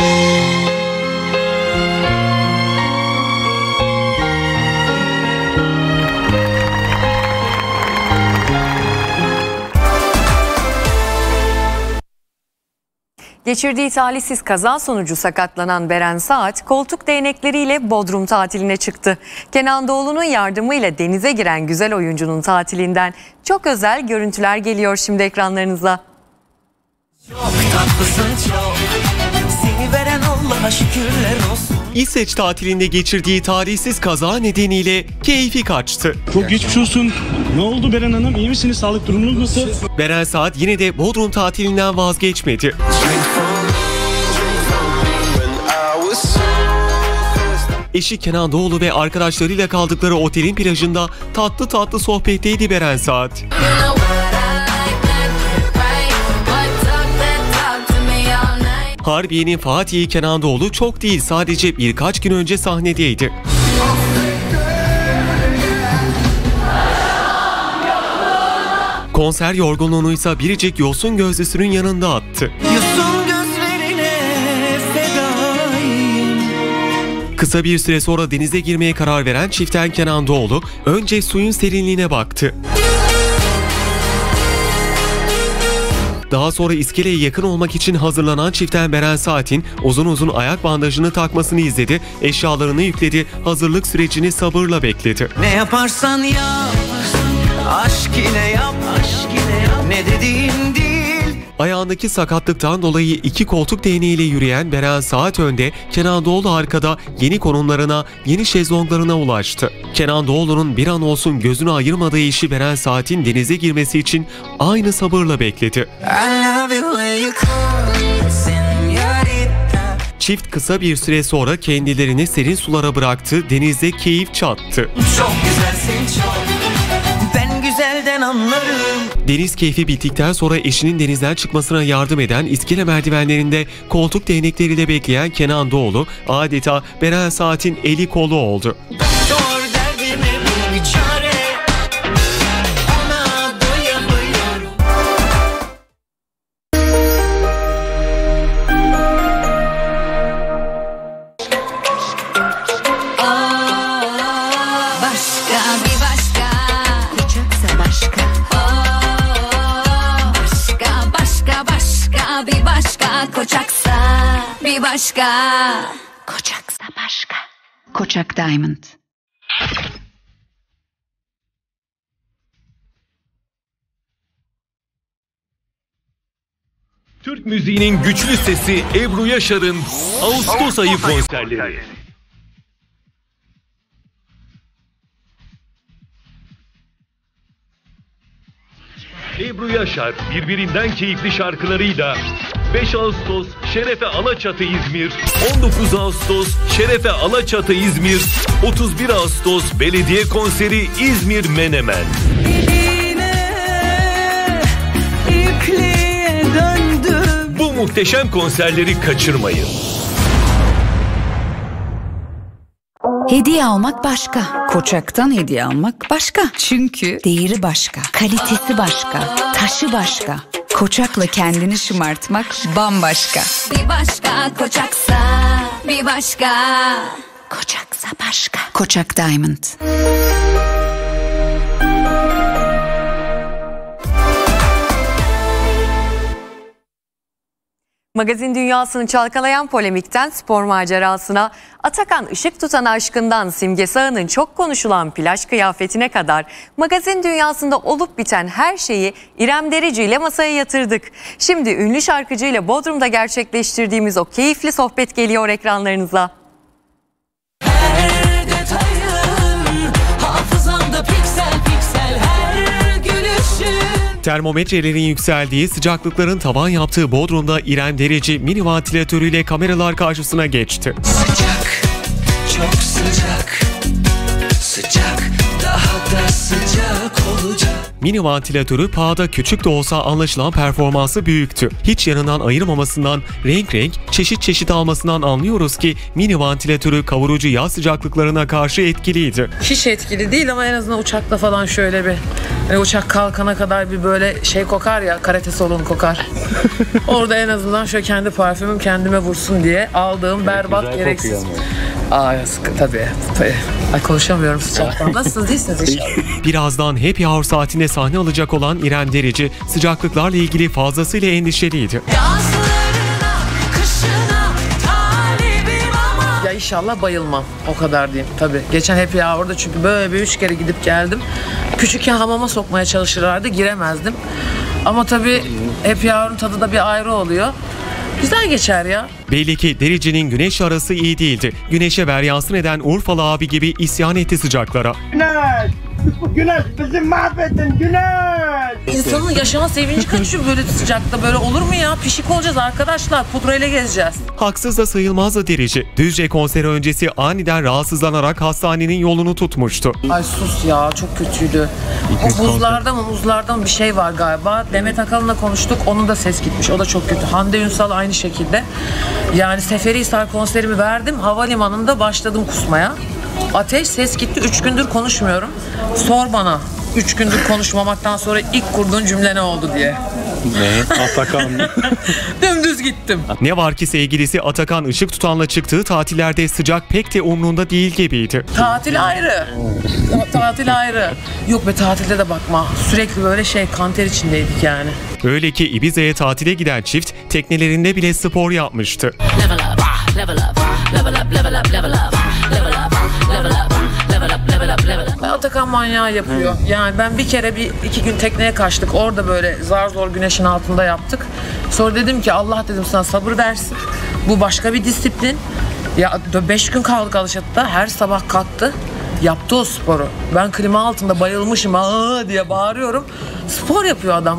Geçirdiği talihsiz kaza sonucu sakatlanan Beren Saat, koltuk değnekleriyle Bodrum tatiline çıktı. Kenan Doğulu'nun yardımıyla denize giren güzel oyuncunun tatilinden çok özel görüntüler geliyor şimdi ekranlarınıza. Çok tatlısın çok, seni veren Allah'a şükürler olsun. İsveç tatilinde geçirdiği talihsiz kaza nedeniyle keyfi kaçtı. Çok geçmiş olsun. Ne oldu Beren Hanım? İyi misiniz? Sağlık durumunuz nasıl? Beren Saat yine de Bodrum tatilinden vazgeçmedi. Eşi Kenan Doğulu ve arkadaşlarıyla kaldıkları otelin plajında tatlı tatlı sohbetteydi Beren Saat. Harbiye'nin Fatih'i Kenan Doğulu çok değil sadece birkaç gün önce sahnedeydi. Konser yorgunluğunuysa biricik Yosun Gözlüsü'nün yanında attı. Yosun gözlerine fedayım. Kısa bir süre sonra denize girmeye karar veren çiften Kenan Doğulu önce suyun serinliğine baktı. Daha sonra iskeleye yakın olmak için hazırlanan çiften Beren Saat'in uzun uzun ayak bandajını takmasını izledi, eşyalarını yükledi, hazırlık sürecini sabırla bekledi. Ne yaparsan yap, aşk ile yap, aşk ile yap. Ne dediğin değil. Ayağındaki sakatlıktan dolayı iki koltuk değneğiyle yürüyen Beren Saat önde, Kenan Doğulu arkada yeni konumlarına, yeni şezlonglarına ulaştı. Kenan Doğulu'nun bir an olsun gözünü ayırmadığı işi Beren Saat'in denize girmesi için aynı sabırla bekledi. Çift kısa bir süre sonra kendilerini serin sulara bıraktı, denizde keyif çattı. Çok güzelsin çok. Ben güzelden anlarım. Deniz keyfi bittikten sonra eşinin denizden çıkmasına yardım eden iskele merdivenlerinde koltuk değnekleriyle bekleyen Kenan Doğulu adeta Beren Saat'in eli kolu oldu. Doktor derdime bir çare, ona doyamıyorum. Başka bir başka kocaksa başka. Başka başka başka bir başka kocaksa bir başka. Kocaksa başka. Koçak Diamond. Türk müziğinin güçlü sesi Ebru Yaşar'ın Ağustos ayı konserleri. Ebru Yaşar birbirinden keyifli şarkılarıyla beş Ağustos Şerefe Alaçatı İzmir, on dokuz Ağustos Şerefe Alaçatı İzmir, otuz bir Ağustos Belediye Konseri İzmir Menemen. Bu muhteşem konserleri kaçırmayın. Hediye almak başka. Koçak'tan hediye almak başka. Çünkü değeri başka, kalitesi başka, taşı başka. Koçak'la kendini şımartmak bambaşka. Bir başka kocaksa bir başka. Kocaksa başka. Koçak Diamond. Magazin dünyasını çalkalayan polemikten spor macerasına, Atakan ışık tutan aşkından Simge Sağ'ın çok konuşulan plaj kıyafetine kadar magazin dünyasında olup biten her şeyi İrem Derici ile masaya yatırdık. Şimdi ünlü şarkıcıyla Bodrum'da gerçekleştirdiğimiz o keyifli sohbet geliyor ekranlarınıza. Her detayın hafızamda piksel piksel her gülüşün. Termometrelerin yükseldiği, sıcaklıkların tavan yaptığı Bodrum'da İrem Derici mini vantilatörüyle kameralar karşısına geçti. Sıcak, çok sıcak, sıcak, daha da sıcak olacak. Mini vantilatörü pahada küçük de olsa anlaşılan performansı büyüktü. Hiç yanından ayırmamasından, renk renk, çeşit çeşit almasından anlıyoruz ki mini vantilatörü kavurucu yağ sıcaklıklarına karşı etkiliydi. Hiç etkili değil ama en azından uçakta falan şöyle bir hani uçak kalkana kadar bir böyle şey kokar ya, karate salonu kokar. Orada en azından şöyle kendi parfümüm kendime vursun diye aldığım berbat gereksiz. Aa sıkı tabii. tabii. Ay konuşamıyorum sıcaktan. Nasılsınız, değilsiniz inşallah? Birazdan Happy Hour saatinde sahne alacak olan İrem Derici sıcaklıklarla ilgili fazlasıyla endişeliydi. Ya inşallah bayılmam, o kadar diyeyim tabii. Geçen Happy Hour'da çünkü böyle bir üç kere gidip geldim. Küçükken hamama sokmaya çalışırlardı, giremezdim. Ama tabii Happy Hour'un tadı da bir ayrı oluyor. Güzel geçer ya. Belli ki Derici'nin güneş arası iyi değildi. Güneşe veryansın eden Urfalı abi gibi isyan etti sıcaklara. Güneş! Güneş bizi mahvettin Güneş! İnsanın yaşama sevinci kaçıyor böyle sıcakta, böyle olur mu ya? Pişik olacağız arkadaşlar, pudrayla gezeceğiz. Haksız da sayılmazdı Derici. Düzce konseri öncesi aniden rahatsızlanarak hastanenin yolunu tutmuştu. Ay sus ya, çok kötüydü. O buzlarda mı muzlarda mı bir şey var galiba. Demet Akalın'la konuştuk, onun da ses gitmiş, o da çok kötü. Hande Ünsal aynı şekilde. Yani Seferihisar konserimi verdim, havalimanında başladım kusmaya. Ateş, ses gitti, üç gündür konuşmuyorum. Sor bana, üç gündür konuşmamaktan sonra ilk kurduğun cümle ne oldu diye. Ne? Atakan mı? Dümdüz gittim. Ne var ki sevgilisi Atakan Işık Tutan'la çıktığı tatillerde sıcak pek de umrunda değil gibiydi. Tatil ayrı. Tatil ayrı. Yok be, tatilde de bakma. Sürekli böyle şey, kanter içindeydik yani. Öyle ki Ibiza'ya tatile giden çift teknelerinde bile spor yapmıştı. Level up, level up, level up, level up, level up, level up, level up, level up, level up, level up. Atakan manyağı yapıyor. Yani ben bir kere bir iki gün tekneye kaçtık. Orada böyle zar zor güneşin altında yaptık. Sonra dedim ki Allah dedim sana sabır versin. Bu başka bir disiplin. Ya beş gün kaldık Alaçatı'da. Her sabah kalktı. Yaptı o sporu. Ben klima altında bayılmışım aa diye bağırıyorum. Spor yapıyor adam.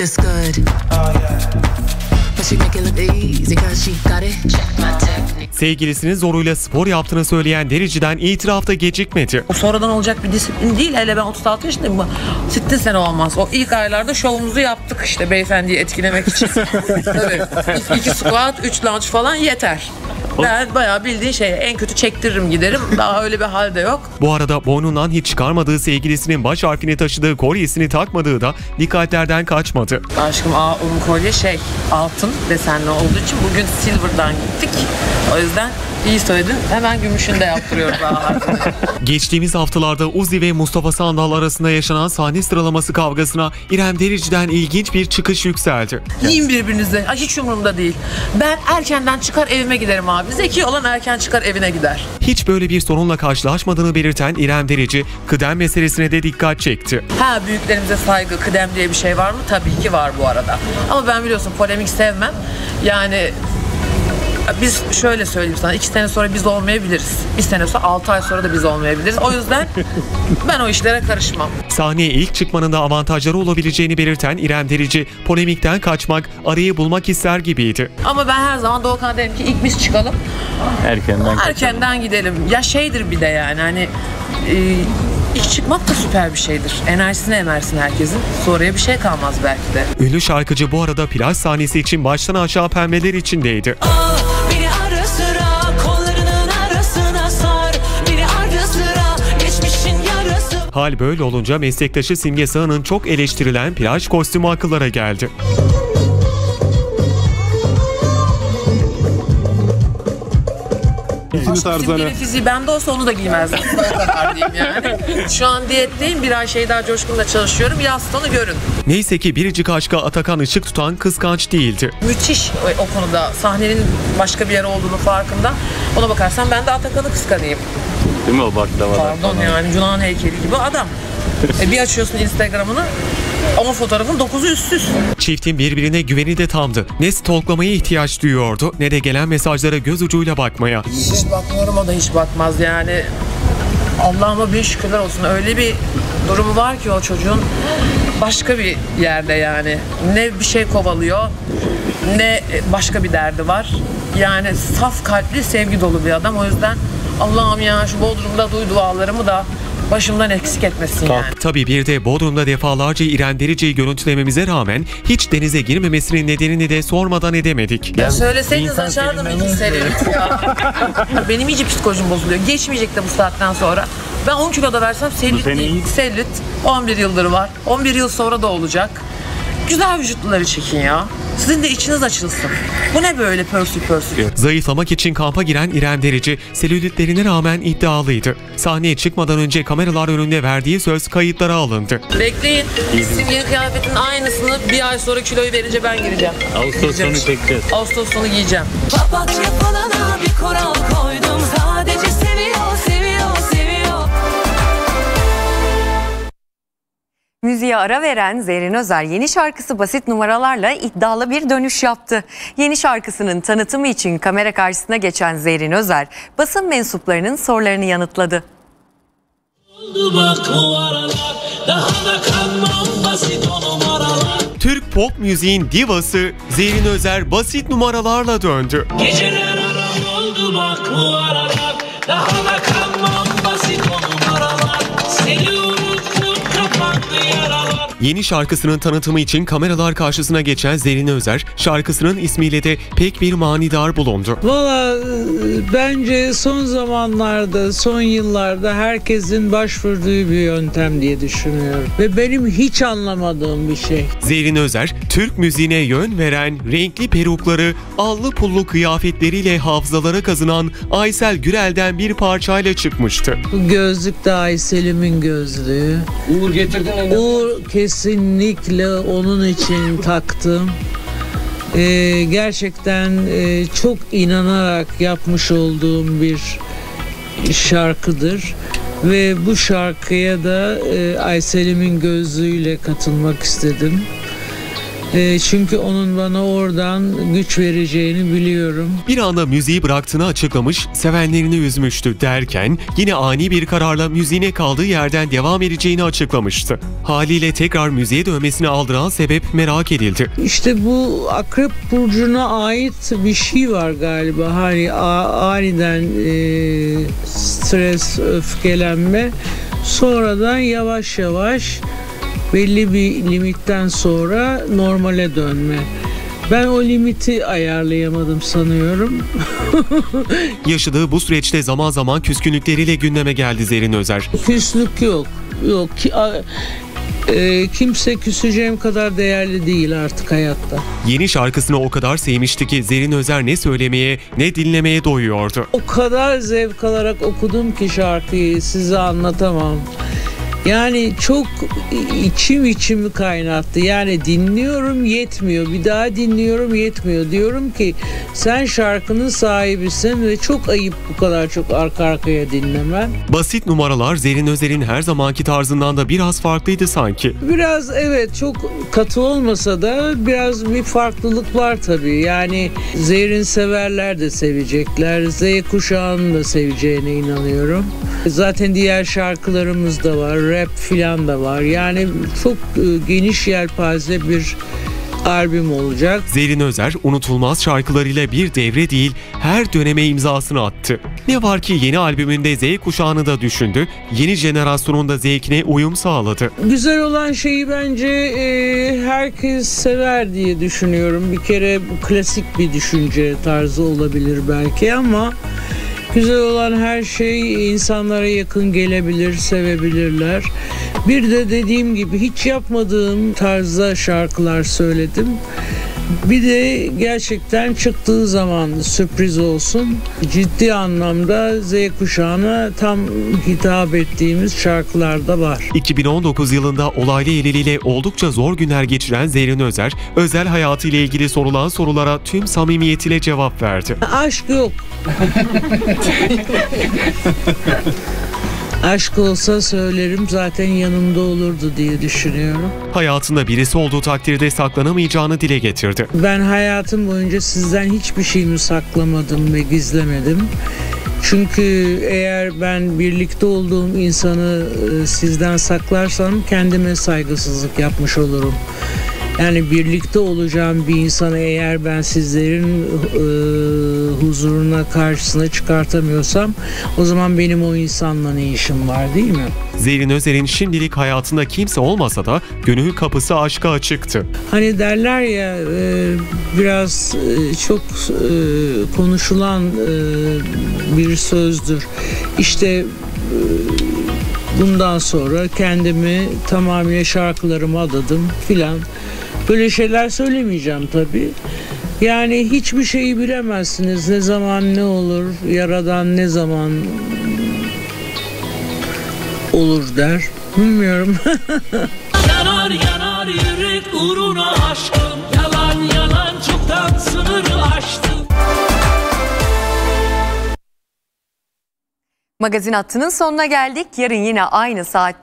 Sevgilisinin zoruyla spor yaptığını söyleyen Derici'den itirafta gecikmedi. O sonradan olacak bir disiplin değil. Hele ben otuz altı yaşındayım. Sittin sene olmaz. O ilk aylarda şovumuzu yaptık işte beyefendiyi etkilemek için. Tabii. İki squat, üç lunge falan yeter. Ben bayağı bildiğin şey, en kötü çektiririm giderim. Daha öyle bir halde yok. Bu arada boynundan hiç çıkarmadığı sevgilisinin baş harfini taşıdığı kolyesini takmadığı da dikkatlerden kaçmadı. Aşkım aa, onun kolye şey altın desenli olduğu için bugün silver'dan gittik. O yüzden iyi söyledin. Hemen gümüşünü de yaptırıyoruz daha. Geçtiğimiz haftalarda Uzi ve Mustafa Sandal arasında yaşanan sahne sıralaması kavgasına İrem Derici'den ilginç bir çıkış yükseldi. Yiyin birbirinize. Ay, hiç umurumda değil. Ben erkenden çıkar evime giderim abi. Zeki olan erken çıkar evine gider. Hiç böyle bir sorunla karşılaşmadığını belirten İrem Derici, kıdem meselesine de dikkat çekti. Ha, büyüklerimize saygı, kıdem diye bir şey var mı? Tabii ki var bu arada. Ama ben biliyorsun polemik sevmem. Yani biz şöyle söyleyeyim sana, iki sene sonra biz olmayabiliriz. Bir sene sonra, altı ay sonra da biz olmayabiliriz. O yüzden ben o işlere karışmam. Sahneye ilk çıkmanın da avantajları olabileceğini belirten İrem Derici, polemikten kaçmak, arayı bulmak ister gibiydi. Ama ben her zaman Doğukan'a derim ki ilk biz çıkalım. Erkenden Erkenden gidelim. Ya şeydir bir de yani hani... E, İlk çıkmak da süper bir şeydir. Enerjisini emersin herkesin. Sonraya bir şey kalmaz belki de. Ünlü şarkıcı bu arada plaj sahnesi için baştan aşağı pembeler içindeydi. Beni ara sıra kollarının arasına sar. Beni ara sıra geçmişin yarası. Hal böyle olunca meslektaşı Simge Sağ'ın çok eleştirilen plaj kostümü akıllara geldi. Simge'nin fiziği bende olsa onu da giymezdim. O kadar diyeyim yani. Şu an diyetteyim. Bir ay Şeyda Coşkun'la çalışıyorum. Yaz sonu görün. Neyse ki biricik aşka Atakan Işık Tutan kıskanç değildi. Müthiş o konuda. Sahnenin başka bir yer olduğunu farkında. Ona bakarsan ben de Atakan'ı kıskanayım. Değil mi o baklavalar? Pardon yani Yunan heykeli gibi adam. e, bir açıyorsun Instagram'ını. Ama fotoğrafın dokuzu üstsüz. Çiftin birbirine güveni de tamdı. Ne stalklamaya ihtiyaç duyuyordu ne de gelen mesajlara göz ucuyla bakmaya. Hiç bakmıyorum, o da hiç bakmaz yani. Allah'ıma bin şükürler olsun. Öyle bir durumu var ki o çocuğun başka bir yerde yani. Ne bir şey kovalıyor ne başka bir derdi var. Yani saf kalpli, sevgi dolu bir adam. O yüzden Allah'ım ya şu Bodrum'da duy dualarımı da başımdan eksik etmesin yani. Tabii bir de Bodrum'da defalarca İrem Derici'yi görüntülememize rağmen hiç denize girmemesinin nedenini de sormadan edemedik. Ya söyleseydiniz açardım iki senelik ya. Benim iyice psikolojim bozuluyor. Geçmeyecek de bu saatten sonra. Ben on kilo da versem selülit değil. Selülit on bir yıldır var. on bir yıl sonra da olacak. Güzel vücutluları çekin ya. Sizin de içiniz açılsın. Bu ne böyle pörsü pörsü? Zayıflamak için kampa giren İrem Derici selülitlerine rağmen iddialıydı. Sahneye çıkmadan önce kameralar önünde verdiği söz kayıtlara alındı. Bekleyin. Simge'nin kıyafetin aynısını bir ay sonra kiloyu verince ben gireceğim. Ağustos sonu çekeceğiz. Ağustos sonu giyeceğim. Papatya falana bir kural koydum. Sadece seviyor, seviyor, seviyor. müziğe ara veren Zerrin Özer yeni şarkısı Basit Numaralarla iddialı bir dönüş yaptı. Yeni şarkısının tanıtımı için kamera karşısına geçen Zerrin Özer basın mensuplarının sorularını yanıtladı. Türk pop müziğin divası Zerrin Özer Basit Numaralarla döndü. Geceler aram oldu bak bu aralar, daha da kalmam basit o numaralar, seni unuttum kapandı yaralar. Yeni şarkısının tanıtımı için kameralar karşısına geçen Zerrin Özer, şarkısının ismiyle de pek bir manidar bulundu. Valla bence son zamanlarda, son yıllarda herkesin başvurduğu bir yöntem diye düşünüyorum. Ve benim hiç anlamadığım bir şey. Zerrin Özer, Türk müziğine yön veren renkli perukları, allı pullu kıyafetleriyle hafızalara kazınan Aysel Gürel'den bir parçayla çıkmıştı. Bu gözlük de Aysel'imin gözlüğü. Uğur getirdin mi? Uğur kesinlikle onun için taktım. Ee, gerçekten e, çok inanarak yapmış olduğum bir şarkıdır. Ve bu şarkıya da e, Aysel'imin gözlüğüyle katılmak istedim. E, çünkü onun bana oradan güç vereceğini biliyorum. Bir anda müziği bıraktığını açıklamış, sevenlerini üzmüştü derken yine ani bir kararla müziğine kaldığı yerden devam edeceğini açıklamıştı. Haliyle tekrar müziğe dönmesini aldıran sebep merak edildi. İşte bu Akrep Burcu'na ait bir şey var galiba. Hani aniden e, stres, öfkelenme, sonradan yavaş yavaş belli bir limitten sonra normale dönme. Ben o limiti ayarlayamadım sanıyorum. Yaşadığı bu süreçte zaman zaman küskünlükleriyle gündeme geldi Zerrin Özer. Küslük yok. Yok. E, kimse küseceğim kadar değerli değil artık hayatta. Yeni şarkısını o kadar sevmişti ki Zerrin Özer ne söylemeye ne dinlemeye doyuyordu. O kadar zevk alarak okudum ki şarkıyı size anlatamam. Yani çok içim içimi kaynattı. Yani dinliyorum yetmiyor. Bir daha dinliyorum yetmiyor. Diyorum ki sen şarkının sahibisin ve çok ayıp bu kadar çok arka arkaya dinlemen. Basit Numaralar Zerrin Özer'in her zamanki tarzından da biraz farklıydı sanki. Biraz evet, çok katı olmasa da biraz bir farklılık var tabii. Yani Zerrin severler de sevecekler. Z kuşağının da seveceğine inanıyorum. Zaten diğer şarkılarımız da var. Rap filan da var. Yani çok geniş yelpaze bir albüm olacak. Zerrin Özer unutulmaz şarkılarıyla bir devre değil her döneme imzasını attı. Ne var ki yeni albümünde Z kuşağını da düşündü, yeni jenerasyonun da zevkine uyum sağladı. Güzel olan şeyi bence e, herkes sever diye düşünüyorum. Bir kere bu klasik bir düşünce tarzı olabilir belki ama güzel olan her şey insanlara yakın gelebilir, sevebilirler. Bir de dediğim gibi hiç yapmadığım tarzda şarkılar söyledim. Bir de gerçekten çıktığı zaman sürpriz olsun. Ciddi anlamda Z kuşağına tam hitap ettiğimiz şarkılar da var. iki bin on dokuz yılında olaylı evliliğiyle oldukça zor günler geçiren Zerrin Özer, özel hayatıyla ilgili sorulan sorulara tüm samimiyetiyle cevap verdi. Aşk yok. Aşk olsa söylerim, zaten yanımda olurdu diye düşünüyorum. Hayatında birisi olduğu takdirde saklanamayacağını dile getirdi. Ben hayatım boyunca sizden hiçbir şeyimi saklamadım ve gizlemedim. Çünkü eğer ben birlikte olduğum insanı sizden saklarsam kendime saygısızlık yapmış olurum. Yani birlikte olacağım bir insanı eğer ben sizlerin e, huzuruna, karşısına çıkartamıyorsam o zaman benim o insanla ne işim var, değil mi? Zerrin Özer'in şimdilik hayatında kimse olmasa da gönül kapısı aşka açıktı. Hani derler ya e, biraz e, çok e, konuşulan e, bir sözdür. İşte e, bundan sonra kendimi tamamıyla şarkılarıma adadım filan. Böyle şeyler söylemeyeceğim tabii. Yani hiçbir şeyi bilemezsiniz. Ne zaman ne olur, yaradan ne zaman olur der. Bilmiyorum. Yanar yanar yürek uğruna aşkım, yalan yalan çoktan sınırı aştım. Magazin Hattı'nın sonuna geldik. Yarın yine aynı saatte